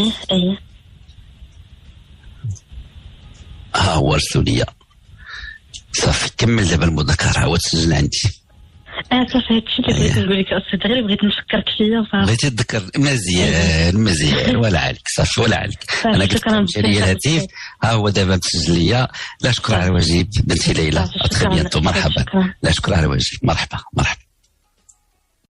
ها هو رسلوا لي. صافي كمل دابا المذاكره وتسجل عندي. صافي هادشي اللي بغيت نقول لك استاذ، غير بغيت نشكرك فيا وصافي. بغيتي تذكر مزيان ولا عليك صافي ولا عليك. انا قلت لك لي الهاتف ها هو دابا مسجل ليا. لا شكر على الواجب بنتي ليلى، اتخي بيانتو. مرحبا. لا شكر على الواجب. مرحبا.